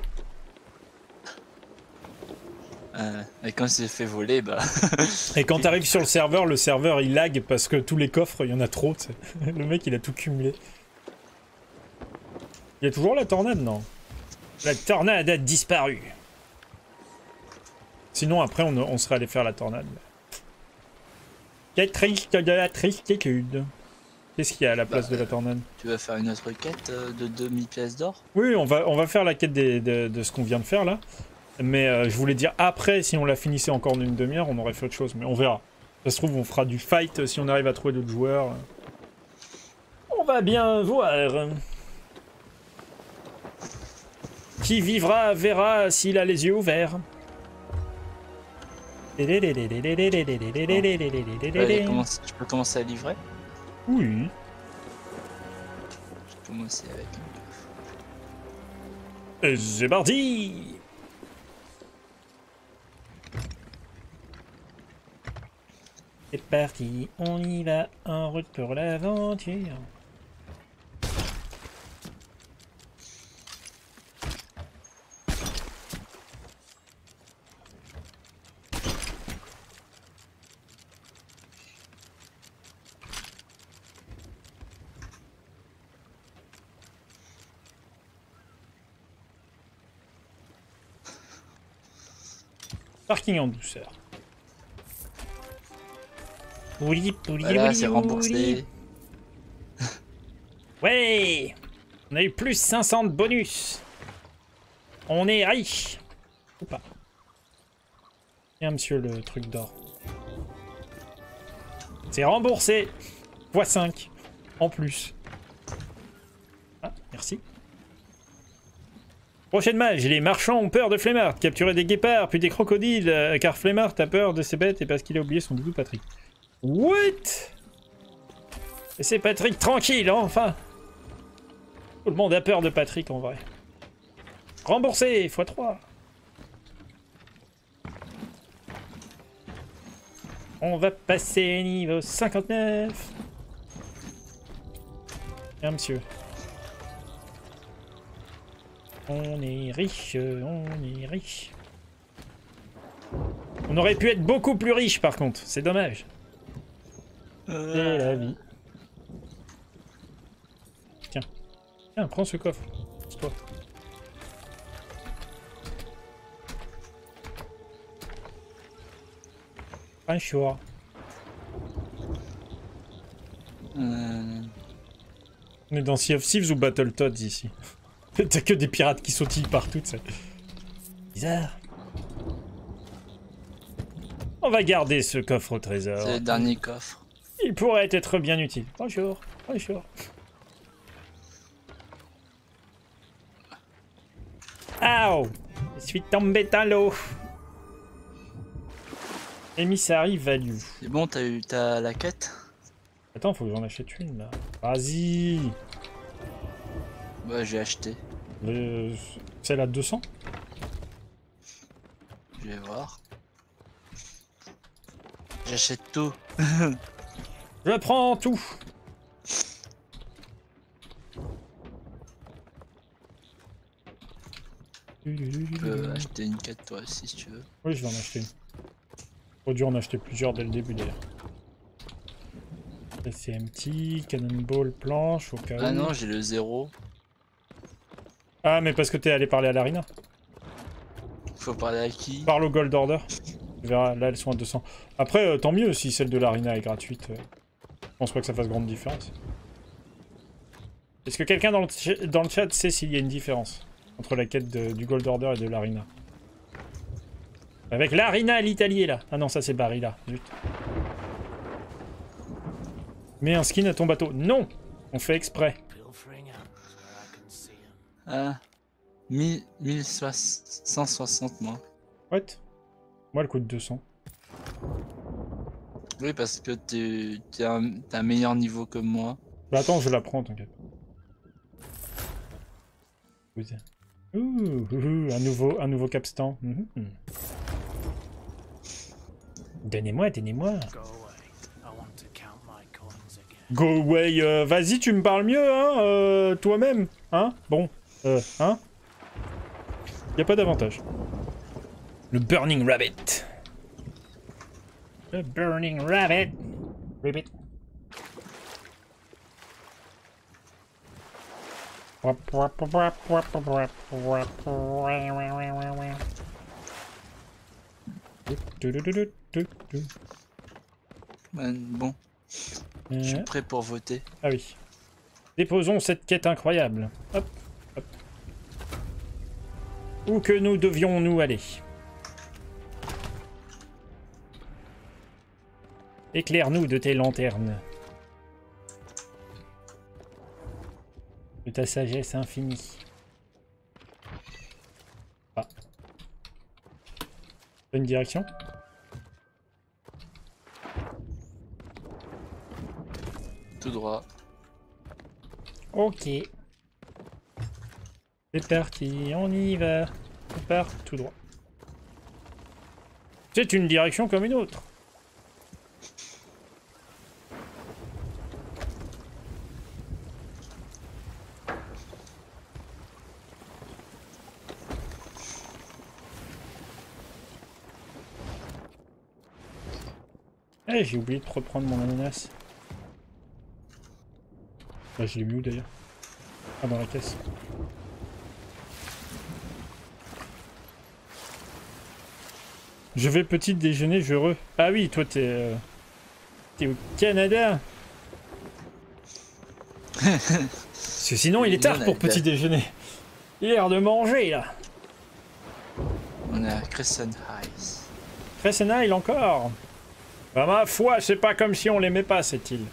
Et quand c'est fait voler, bah... Et quand t'arrives sur le serveur il lag parce que tous les coffres, il y en a trop. T'sais. Le mec, il a tout cumulé. Il y a toujours la tornade, non? La tornade a disparu. Sinon, après, on serait allé faire la tornade. Quelle triste de la tristitude. Qu'est-ce qu'il y a à la place de la tornade? Tu vas faire une autre quête de 2000 pièces d'or? Oui, on va faire la quête de ce qu'on vient de faire là. Mais je voulais dire après, si on la finissait encore en une demi-heure, on aurait fait autre chose. Mais on verra. Ça se trouve, on fera du fight si on arrive à trouver d'autres joueurs. On va bien voir. Qui vivra verra s'il a les yeux ouverts. Ouais, je peux commencer à livrer? Oui. Je vais commencer avec un Et c'est parti. C'est parti, on y va, en route pour l'aventure. Parking en douceur. Voilà, c'est remboursé. Ouais, on a eu plus 500 de bonus. On est riche. Ou pas. Tiens, monsieur, le truc d'or. C'est remboursé. x5. En plus. Ah, merci. Prochaine mage, les marchands ont peur de Flemmard. Capturer des guépards, puis des crocodiles, car Flemmard a peur de ces bêtes et parce qu'il a oublié son doudou Patrick. What? Laissez Patrick tranquille, hein, enfin. Tout le monde a peur de Patrick en vrai. Remboursé, x3. On va passer niveau 59. Tiens, monsieur. On est riche, on est riche. On aurait pu être beaucoup plus riche par contre, c'est dommage. C'est la vie. Tiens. Tiens, prends ce coffre. Un choix. On est dans Sea of Thieves ou Battletoads ici. T'as que des pirates qui sautillent partout, tu sais. Bizarre. On va garder ce coffre au trésor. C'est le dernier coffre. Il pourrait être bien utile. Bonjour, bonjour. Aouh! Je suis tombé dans l'eau. Emissary value. C'est bon, t'as la quête? Attends, faut que j'en achète une là. Vas-y. Bah j'ai acheté. Celle à 200? Je vais voir. J'achète tout. Je prends tout. Tu peux acheter une quête toi aussi si tu veux. Oui, je vais en acheter une. Faut dû en acheter plusieurs dès le début d'ailleurs. SCMT, Cannonball, planche, au cas où. Ah non, j'ai le 0. Ah, mais parce que t'es allé parler à l'Arena. Faut parler à qui? Parle au Gold Order. Tu verras, là elles sont à 200. Après, tant mieux si celle de l'Arena est gratuite. Je pense pas que ça fasse grande différence. Est-ce que quelqu'un dans le chat sait s'il y a une différence entre la quête du Gold Order et de l'Arena? Avec l'Arena à l'Italie là. Ah non, ça c'est Barry là. Zut. Mets un skin à ton bateau. Non! On fait exprès. Ah. 1160 moi. What? Moi elle coûte 200. Oui, parce que t'as un meilleur niveau que moi. Bah attends, je la prends, t'inquiète. Un nouveau capstan. Donnez-moi, donnez-moi. Go away, vas-y, tu me parles mieux, hein, toi-même, hein? Bon, hein? Y a pas d'avantage. Le Burning Rabbit. Le Burning Rabbit. Rabbit. Bon. Je suis prêt pour voter. Ah oui. Déposons cette quête incroyable. Hop, hop. Où que nous devions-nous aller? Éclaire-nous de tes lanternes. De ta sagesse infinie. Ah. T'as une direction? Tout droit. Ok. C'est parti, on y va. On part tout droit. C'est une direction comme une autre. Eh, j'ai oublié de reprendre mon ananas. Bah, je l'ai mis où d'ailleurs? Ah, dans la caisse. Je vais petit déjeuner, je re... Ah oui, toi t'es au Canada. Parce que sinon il est tard pour petit déjeuner. Il est l'heure de manger là. On est à Crescent Heights. Crescent Isle encore. Bah ma foi, c'est pas comme si on l'aimait pas cette île.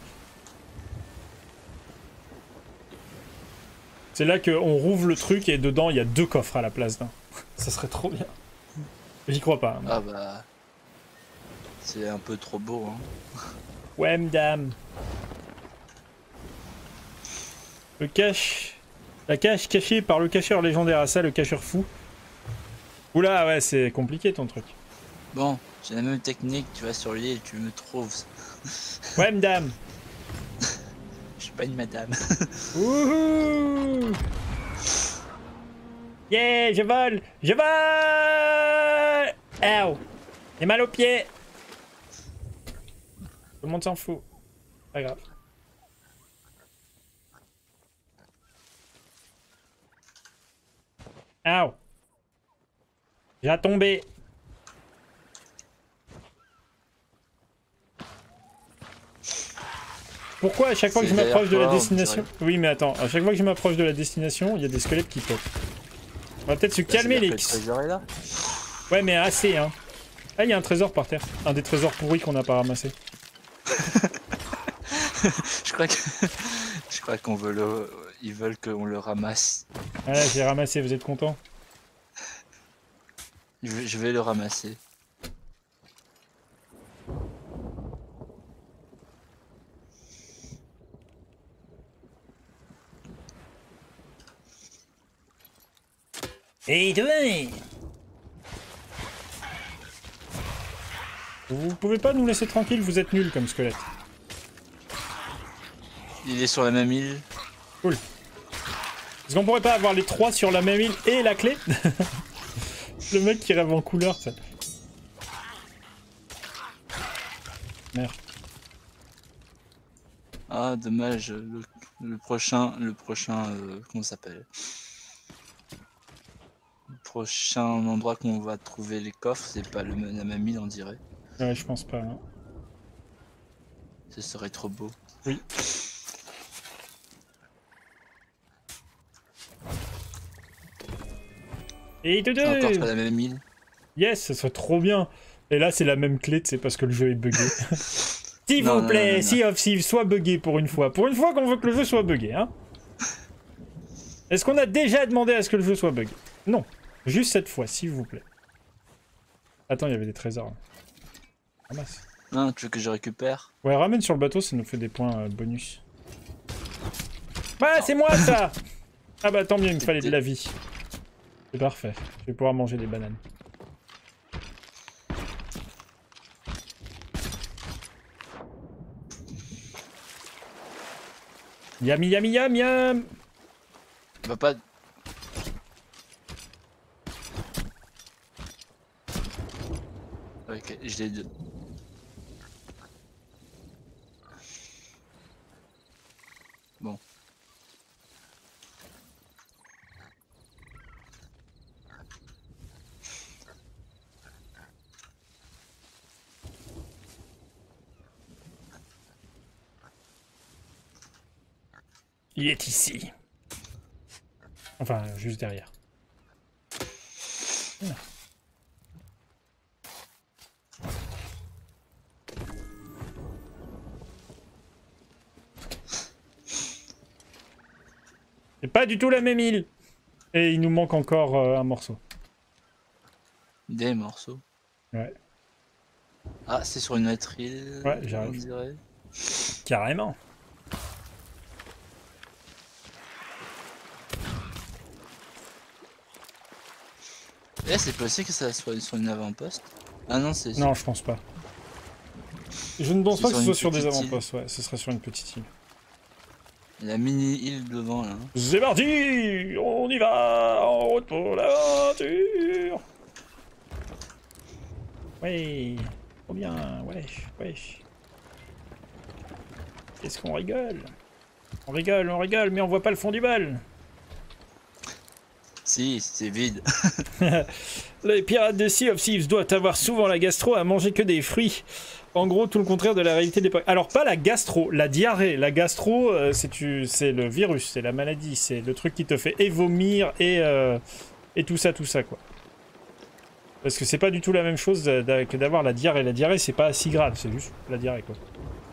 C'est là qu'on rouvre le truc et dedans il y a 2 coffres à la place d'un. Ça serait trop bien. J'y crois pas. Hein. Ah bah... C'est un peu trop beau, hein. Ouais, madame. Le cache... La cache cachée par le cacheur légendaire à ça, le cacheur fou. Oula, ouais, c'est compliqué ton truc. Bon, j'ai la même technique, tu vas sur l'île et tu me trouves. Ouais, madame. Je suis pas une madame. Wouhou! Yeah, je vole! Je vole! Ow! J'ai mal aux pieds! Tout le monde s'en fout. Pas grave. Ow! J'ai tombé. Pourquoi à chaque fois que je C'est m'approche de la derrière toi, on destination... Oui, mais attends, à chaque fois que je m'approche de la destination, il y a des squelettes qui pop. On va peut-être se calmer, C'est-à-dire que le Lix. trésor est là. Ouais, mais assez, hein. Ah, il y a un trésor par terre. Un des trésors pourris qu'on n'a pas ramassé. Je crois que je crois qu'on veut le, ils veulent qu'on le ramasse. Voilà, j'ai ramassé, vous êtes contents? Je vais le ramasser. Hey, demain! Vous pouvez pas nous laisser tranquille, vous êtes nuls comme squelette. Il est sur la même île. Cool. Est-ce qu'on pourrait pas avoir les trois sur la même île et la clé? Le mec qui rêve en couleur, ça. Merde. Ah dommage, le prochain, comment ça s'appelle? Le prochain endroit qu'on va trouver les coffres, c'est pas la même île on dirait. Ouais, je pense pas. Hein. Ce serait trop beau. Oui. Et de C'est encore deux. pas la même île. Yes, ça serait trop bien. Et là, c'est la même clé, c'est parce que le jeu est buggé. S'il Non, vous non, plaît, non, non. Sea of Thieves, soit buggé pour une fois. Pour une fois qu'on veut que le jeu soit buggé, hein. Est-ce qu'on a déjà demandé à ce que le jeu soit buggé? Non. Juste cette fois, s'il vous plaît. Attends, il y avait des trésors. Là. Ramasse. Non, tu veux que je récupère? Ouais, ramène sur le bateau, ça nous fait des points bonus. Bah, c'est moi, ça. Ah bah, tant mieux, il me fallait de la vie. C'est parfait. Je vais pouvoir manger des bananes. Yami, yami, yam, yam. Va pas. Ok, je l'ai deux. Bon. Il est ici. Enfin, juste derrière. Ah. C'est pas du tout la même île. Et il nous manque encore un morceau. Des morceaux. Ouais. Ah, c'est sur une autre île. Ouais, on j'arrive. dirait. Carrément. Eh, c'est possible que ça soit sur une avant-poste. Ah non, c'est. Non, je pense pas. Je ne pense C'est pas que sur ce une soit sur des petite île. avant-postes, ouais, ce serait sur une petite île. La mini-île devant là. C'est parti. On y va. En route pour l'aventure. Ouais. Trop bien. Wesh, wesh. Qu'est-ce qu'on rigole? On rigole, mais on voit pas le fond du bal. Si, c'est vide. Les pirates de Sea of Thieves doivent avoir souvent la gastro à manger que des fruits. En gros, tout le contraire de la réalité d'époque. Alors, pas la gastro, la diarrhée. La gastro, c'est le virus, c'est la maladie, c'est le truc qui te fait et vomir et tout ça, quoi. Parce que c'est pas du tout la même chose que d'avoir la diarrhée. La diarrhée, c'est pas si grave, c'est juste la diarrhée, quoi.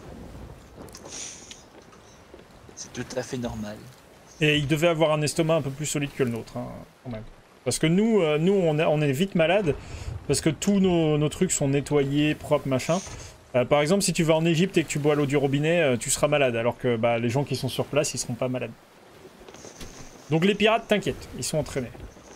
C'est tout à fait normal. Et il devait avoir un estomac un peu plus solide que le nôtre, hein, quand même. Parce que nous on est vite malade, parce que tous nos trucs sont nettoyés, propres, machin. Par exemple, si tu vas en Égypte et que tu bois l'eau du robinet, tu seras malade, alors que bah, les gens qui sont sur place, ils seront pas malades. Donc les pirates, t'inquiète, ils sont entraînés.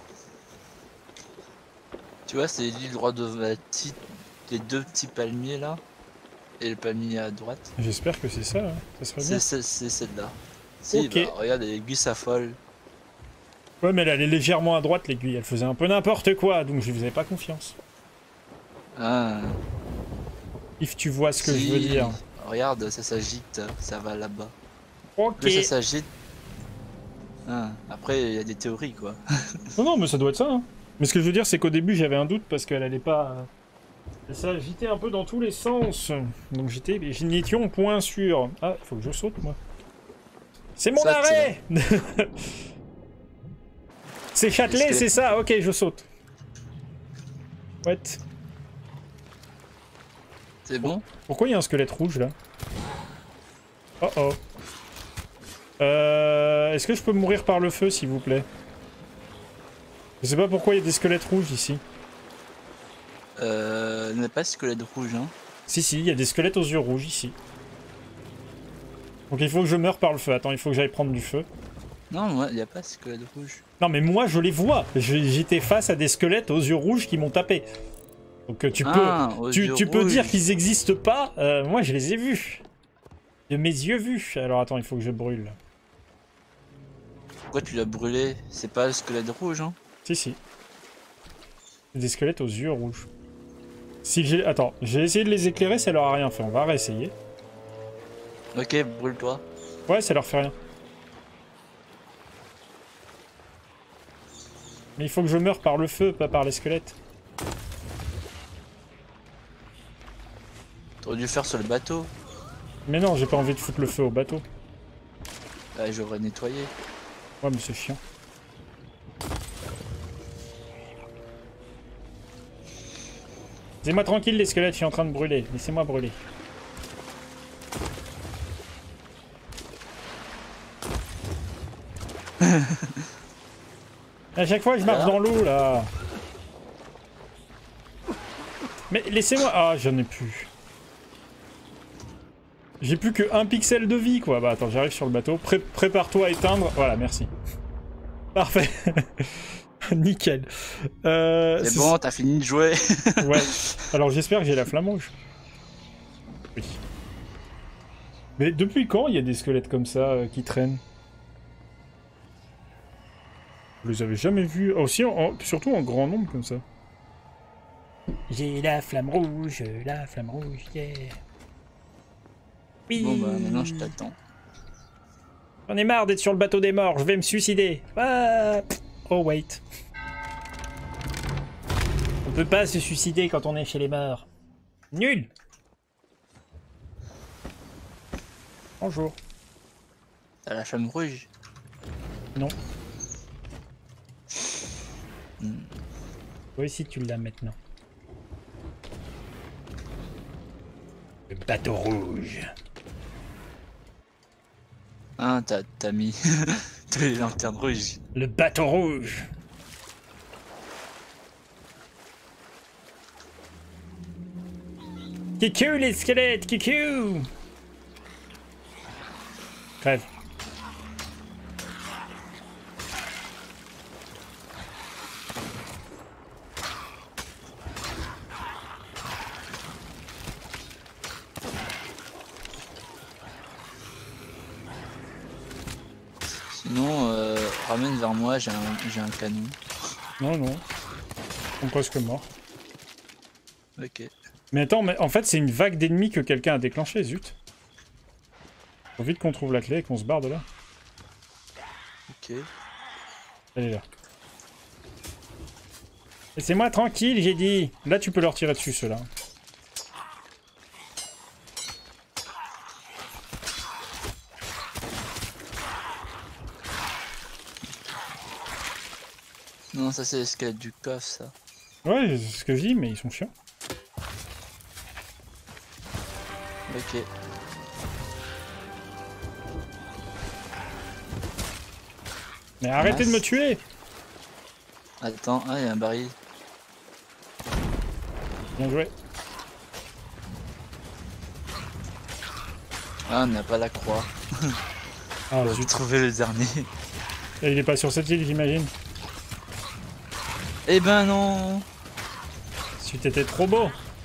Tu vois, c'est l'île droit de les deux petits palmiers là. Et le palmier à droite. J'espère que c'est ça, hein. Ça serait bien. C'est celle-là. Si, Ok. bah, regarde, l'aiguille s'affole. Ouais, mais elle est légèrement à droite, l'aiguille. Elle faisait un peu n'importe quoi, donc je lui faisais pas confiance. Ah. If tu vois ce que Si. je veux dire. Regarde, ça s'agite, ça va là-bas. Ok. Plus ça s'agite. Ah. Après, il y a des théories quoi. Non, non, mais ça doit être ça, hein. Mais ce que je veux dire, c'est qu'au début, j'avais un doute parce qu'elle allait pas... Et ça agitait un peu dans tous les sens. Donc n'étions point sûr. Ah, il faut que je saute, moi. C'est mon Saute. arrêt. C'est Châtelet, c'est ça. Ok, je saute. Ouais. C'est bon? Pourquoi il y a un squelette rouge, là? Oh oh. Est-ce que je peux mourir par le feu, s'il vous plaît? Je sais pas pourquoi il y a des squelettes rouges, ici. Il n'y a pas de squelette rouge, hein. Si, si, il y a des squelettes aux yeux rouges, ici. Donc il faut que je meure par le feu. Attends, il faut que j'aille prendre du feu. Non, moi, il n'y a pas de squelette rouge. Non, mais moi, je les vois. J'étais face à des squelettes aux yeux rouges qui m'ont tapé. Donc tu peux dire qu'ils existent pas. Moi, je les ai vus. De mes yeux vus. Alors attends, il faut que je brûle. Pourquoi tu l'as brûlé? C'est pas le squelette rouge, hein? Si, si. Des squelettes aux yeux rouges. Si j'ai... Attends, j'ai essayé de les éclairer, ça leur a rien fait. On va réessayer. Ok, brûle-toi. Ouais, ça leur fait rien. Mais il faut que je meure par le feu, pas par les squelettes. T'aurais dû faire sur le bateau. Mais non, j'ai pas envie de foutre le feu au bateau. Bah, j'aurais nettoyé. Ouais, mais c'est chiant. Laissez-moi tranquille, les squelettes, je suis en train de brûler. Laissez-moi brûler. À chaque fois, je marche dans l'eau, là. Mais laissez-moi... Ah, j'en ai plus. J'ai plus que 1 pixel de vie, quoi. Bah, attends, j'arrive sur le bateau. Prépare-toi à éteindre. Voilà, merci. Parfait. Nickel. C'est bon, t'as fini de jouer. Ouais. Alors, j'espère que j'ai la flamme rouge. Oui. Mais depuis quand il y a des squelettes comme ça qui traînent? Je les avais jamais vus. Aussi, surtout en grand nombre comme ça. J'ai la flamme rouge, yeah. Oui. Bon bah maintenant je t'attends. J'en ai marre d'être sur le bateau des morts, je vais me suicider. Ah. Oh wait. On peut pas se suicider quand on est chez les morts. Nul. Bonjour. T'as la flamme rouge? Non. Toi aussi tu l'as maintenant. Le bateau rouge. Ah, t'as mis toutes les lanternes rouges. Le bateau rouge. Kikou les squelettes, kikou. Crève. Sinon, ramène vers moi, j'ai un canon. Non, non. On presque mort. Ok. Mais attends, mais en fait, c'est une vague d'ennemis que quelqu'un a déclenché, zut. Faut vite qu'on trouve la clé et qu'on se barre de là. Ok. Elle est là. Laissez-moi tranquille, j'ai dit. Là, tu peux leur tirer dessus, ceux-là. Non, ça c'est le squelette du coffre, ça. Ouais, c'est ce que je dis, mais ils sont chiants. Ok. Mais arrêtez de me tuer! Attends, ah, il y a un baril. Bien joué. Ah, on n'a pas la croix. Ah, J'ai zut. trouvé le dernier. Et il est pas sur cette île, j'imagine. Eh ben non! Si t'étais trop beau.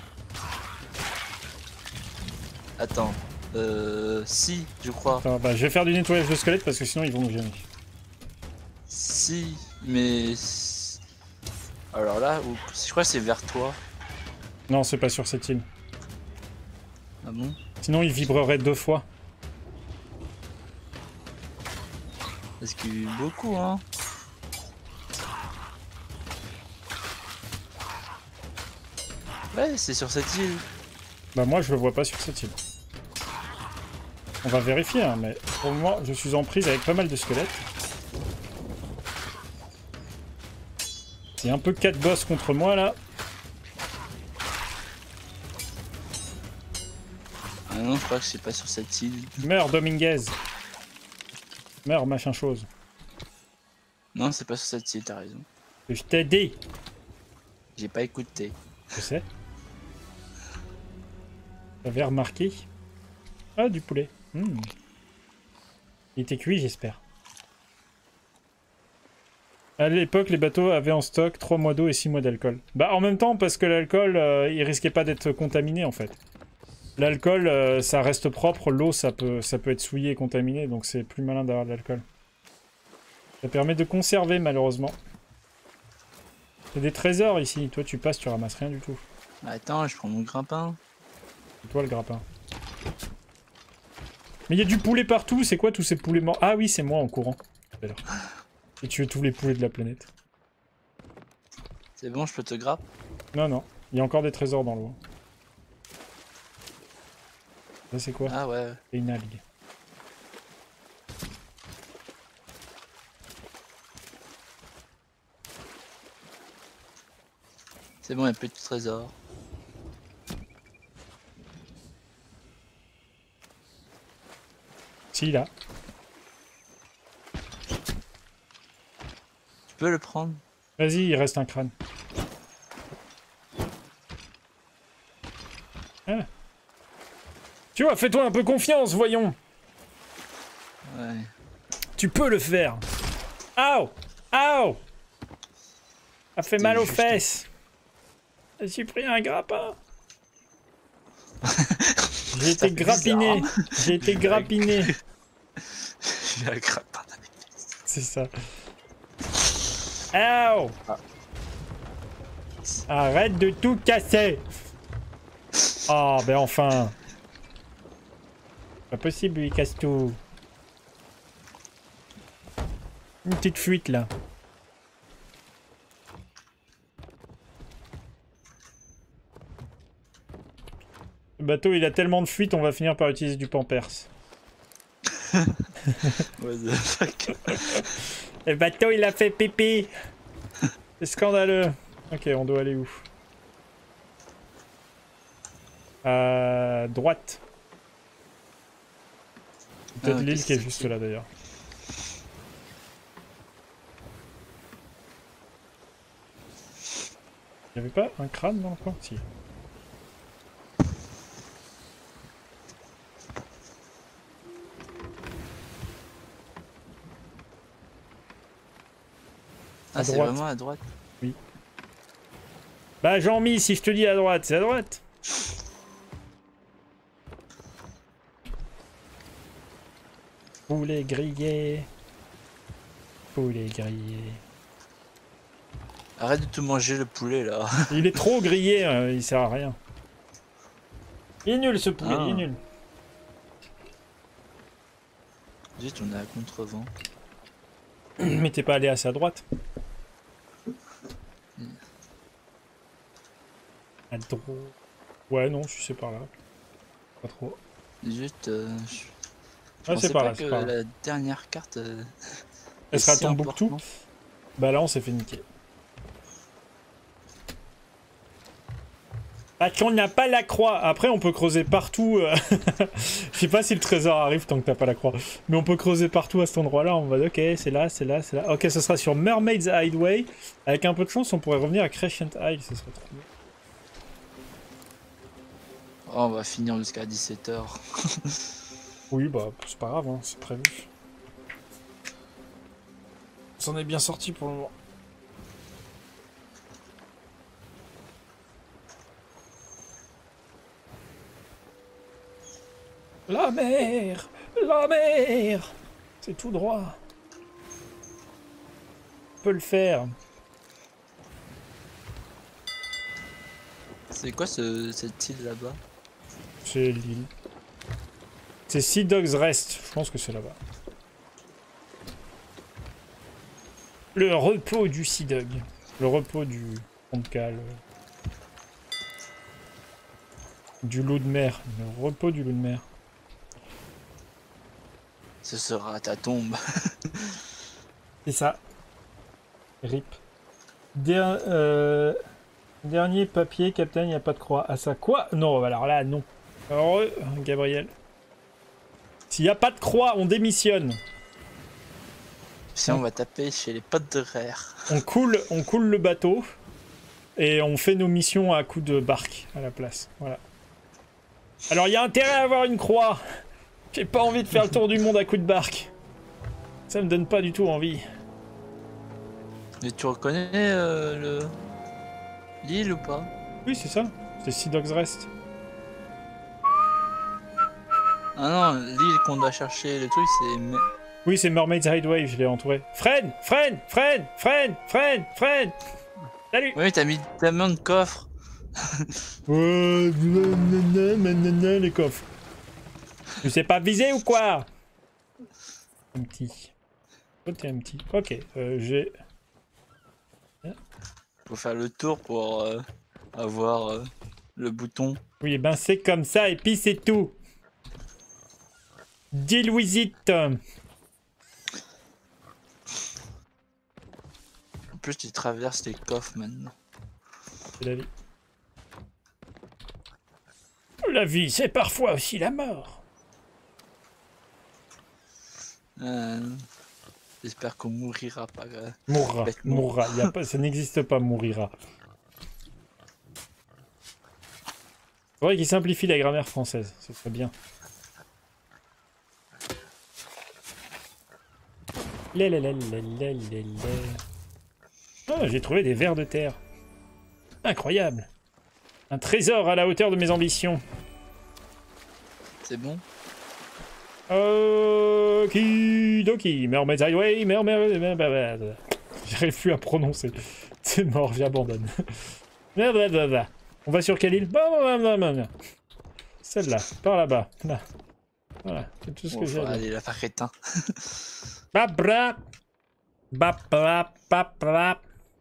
Attends. Si, je crois. Attends, bah, je vais faire du nettoyage de squelettes parce que sinon ils vont nous gêner. Si, mais... Alors là, je crois que c'est vers toi. Non, c'est pas sur cette île. Ah bon? Sinon ils vibreraient 2 fois. Parce qu'il y a eu beaucoup, hein. Ouais, c'est sur cette île. Bah moi je le vois pas sur cette île. On va vérifier, hein, mais pour le moment je suis en prise avec pas mal de squelettes. Il y a un peu 4 boss contre moi là. Ah non, je crois que c'est pas sur cette île. Meurs Dominguez. Meurs machin chose. Non, c'est pas sur cette île, t'as raison. Je t'ai dit. J'ai pas écouté. Je sais. T'avais remarqué? Ah, du poulet. Il était cuit, j'espère. À l'époque, les bateaux avaient en stock 3 mois d'eau et 6 mois d'alcool. Bah, en même temps, parce que l'alcool, il risquait pas d'être contaminé, en fait. L'alcool, ça reste propre. L'eau, ça peut être souillé et contaminé, donc c'est plus malin d'avoir de l'alcool. Ça permet de conserver, malheureusement. Il y a des trésors ici. Toi, tu passes, tu ramasses rien du tout. Attends, je prends mon grimpin. C'est toi le grappin. Mais il y a du poulet partout. C'est quoi tous ces poulets morts? Ah oui, c'est moi en courant. J'ai tué tous les poulets de la planète. C'est bon, je peux te grappe? Non, non. Il y a encore des trésors dans l'eau. Ça, c'est quoi? Ah ouais. C'est une algue. C'est bon, il n'y a plus de trésor. Si, là. Tu peux le prendre? Vas-y, il reste un crâne. Ah. Tu vois, fais-toi un peu confiance, voyons. Ouais. Tu peux le faire. Aouh! Aouh! Ça fait mal aux fesses. J'ai pris un grappin. J'ai été grappiné. J'ai été grappiné. J'ai un grappin dans les fesses. C'est ça. Aouh! Arrête de tout casser. Oh, ben enfin. Pas possible, il casse tout. Une petite fuite là. Le bateau il a tellement de fuites, on va finir par utiliser du Pampers. What the fuck? Le bateau il a fait pipi. C'est scandaleux. Ok, on doit aller où? À droite. Peut-être l'île qui est juste là d'ailleurs. Il y avait pas un crâne dans le coin? Si. Ah, c'est vraiment à droite? Oui. Bah Jean-Mi, si je te dis à droite, c'est à droite. Poulet grillé. Poulet grillé. Arrête de tout manger le poulet là. Il est trop grillé, il sert à rien. Il est nul ce poulet, il est nul. Juste on est à contre-vent. Mais t'es pas allé assez à droite. À droite. Ouais, non, je sais par là. Pas trop. Juste. Je Ah, c'est pensais par pas là, que c'est par là. la dernière carte. Elle sera à si Tombouctou. important. Bah là, on s'est fait niquer. Parce qu'on n'a pas la croix. Après, on peut creuser partout. Je sais pas si le trésor arrive tant que t'as pas la croix. Mais on peut creuser partout à cet endroit-là. On va dire, ok, c'est là, c'est là, c'est là. Ok, ce sera sur Mermaid's Hideaway. Avec un peu de chance, on pourrait revenir à Crescent Isle. Ce serait trop bien. Oh, on va finir jusqu'à 17h. Oui, bah, c'est pas grave, hein, c'est prévu. On s'en est bien sorti pour le moment. La mer! La mer! C'est tout droit. On peut le faire. C'est quoi cette île là-bas? C'est l'île. C'est Sea Dogs Rest. Je pense que c'est là-bas. Le repos du Sea Dog. Le repos du Poncal. Du loup de mer. Le repos du loup de mer. Ce sera ta tombe. C'est ça. RIP. Dernier papier, Captain, il n'y a pas de croix. Ah ça quoi? Non, alors là, non. Heureux, Gabriel. S'il n'y a pas de croix, on démissionne. Sinon on va taper chez les potes de Rare. On coule le bateau. Et on fait nos missions à coups de barque à la place. Voilà. Alors il y a intérêt à avoir une croix. J'ai pas envie de faire le tour du monde à coups de barque. Ça me donne pas du tout envie. Mais tu reconnais l'île ou pas? Oui, c'est ça. C'est Sea Dogs Rest. Ah non, l'île qu'on doit chercher, le truc c'est... Oui, c'est Mermaid's Hideaway, je l'ai entouré. Freine! Freine! Freine! Freine! Freine! Freine! Salut! Oui, t'as mis tellement de coffres. Ouais, les coffres. Tu sais pas viser ou quoi? Un petit. Oh, t'es un petit. Ok, j'ai... Faut faire le tour pour avoir le bouton. Oui, ben c'est comme ça, et puis c'est tout. Deal with it. En plus, tu traverses les coffres maintenant. C'est la vie. La vie, c'est parfois aussi la mort. J'espère qu'on mourira pas. Mourra. Y a pas, ça n'existe pas, mourira. Faudrait qu'il simplifie la grammaire française, ce serait bien. Oh, j'ai trouvé des vers de terre. Incroyable. Un trésor à la hauteur de mes ambitions. C'est bon? Okidoki. Mermaid's Highway, J'arrive plus à prononcer. C'est mort, j'abandonne. On va sur quelle île? Celle-là, par là-bas. Là. Voilà, c'est tout ce que j'ai. Allez, la faire éteint. Babra. Babra. Babra.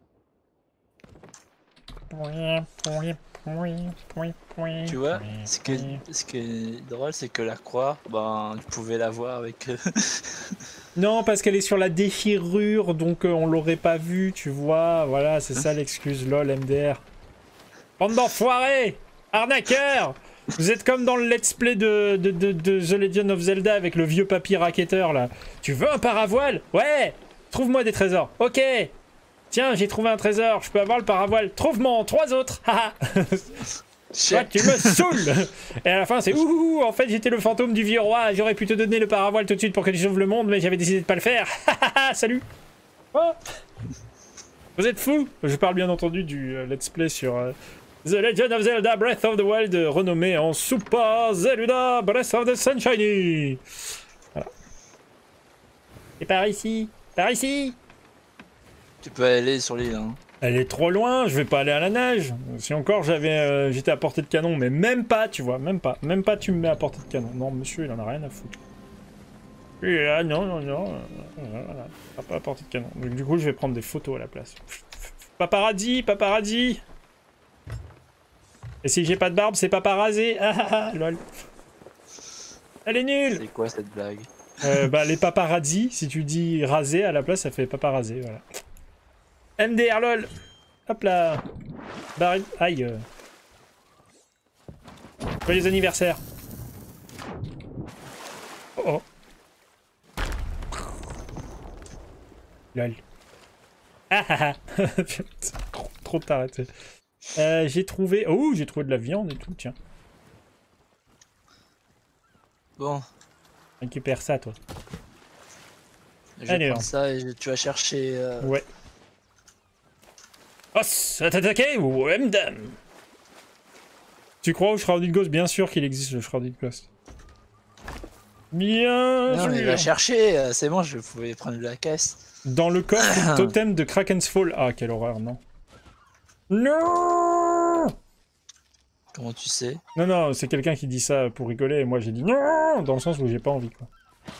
Tu vois, ce qui est drôle, c'est que la croix, ben, tu pouvais la voir avec... Non, parce qu'elle est sur la déchirure, donc on l'aurait pas vue, tu vois. Voilà, c'est ça l'excuse, lol, MDR. Bande d'enfoirés! Arnaqueurs! Vous êtes comme dans le let's play de The Legend of Zelda avec le vieux papy racketteur, là. Tu veux un paravoile? Ouais! Trouve-moi des trésors. Ok! Tiens, j'ai trouvé un trésor, je peux avoir le paravoile. Trouve-moi 3 autres. Haha. Toi, tu me saoules. Et à la fin, c'est ouh, en fait, j'étais le fantôme du vieux roi. J'aurais pu te donner le paravoile tout de suite pour que tu sauves le monde, mais j'avais décidé de pas le faire. Salut. Oh. Vous êtes fous. Je parle bien entendu du let's play sur The Legend of Zelda Breath of the Wild, renommé en Super Zelda Breath of the Sunshine. Voilà. Et par ici. Par ici. Tu peux aller sur l'île, hein. Elle est trop loin, je vais pas aller à la nage. Si encore j'étais à portée de canon, mais même pas, tu vois, même pas tu me mets à portée de canon. Non, monsieur, il en a rien à foutre. Ah non, voilà, pas à portée de canon. Donc du coup, je vais prendre des photos à la place. Paparazzi. Et si j'ai pas de barbe, c'est paparazzi. Ah, lol. Elle est nulle. C'est quoi cette blague? Bah les paparazzi, si tu dis rasé à la place, ça fait paparazzi, voilà. MDR lol. Hop là. Baril. Aïe. Joyeux anniversaire. Oh. Lol. Ah. Trop tard. J'ai trouvé... Oh, j'ai trouvé de la viande et tout, tiens. Bon. Récupère ça, toi. Je vais prendre ça et tu vas chercher... Ouais. Os, attaquer ou Mdam. Tu crois au Shrouded Ghost? Bien sûr qu'il existe le Shrouded Ghost. Bien sûr. Non, il va chercher, c'est bon, je pouvais prendre la caisse. Dans le coffre, totem de Kraken's Fall. Ah, quelle horreur, non. Non. Comment tu sais? Non, c'est quelqu'un qui dit ça pour rigoler et moi j'ai dit non, dans le sens où j'ai pas envie, quoi.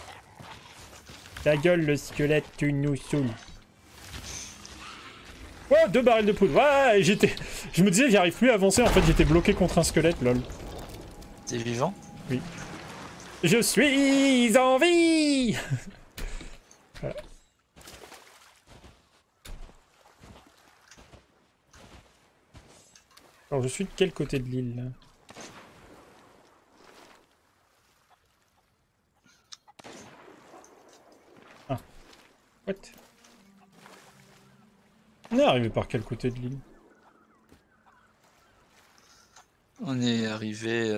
Ta gueule, le squelette, tu nous saoules. Oh, 2 barils de poudre. Ouais, je me disais, j'arrive plus à avancer. En fait, j'étais bloqué contre un squelette, lol. T'es vivant? Oui. Je suis en vie. Voilà. Alors je suis de quel côté de l'île là? Ah. What? On est arrivé par quel côté de l'île? On est arrivé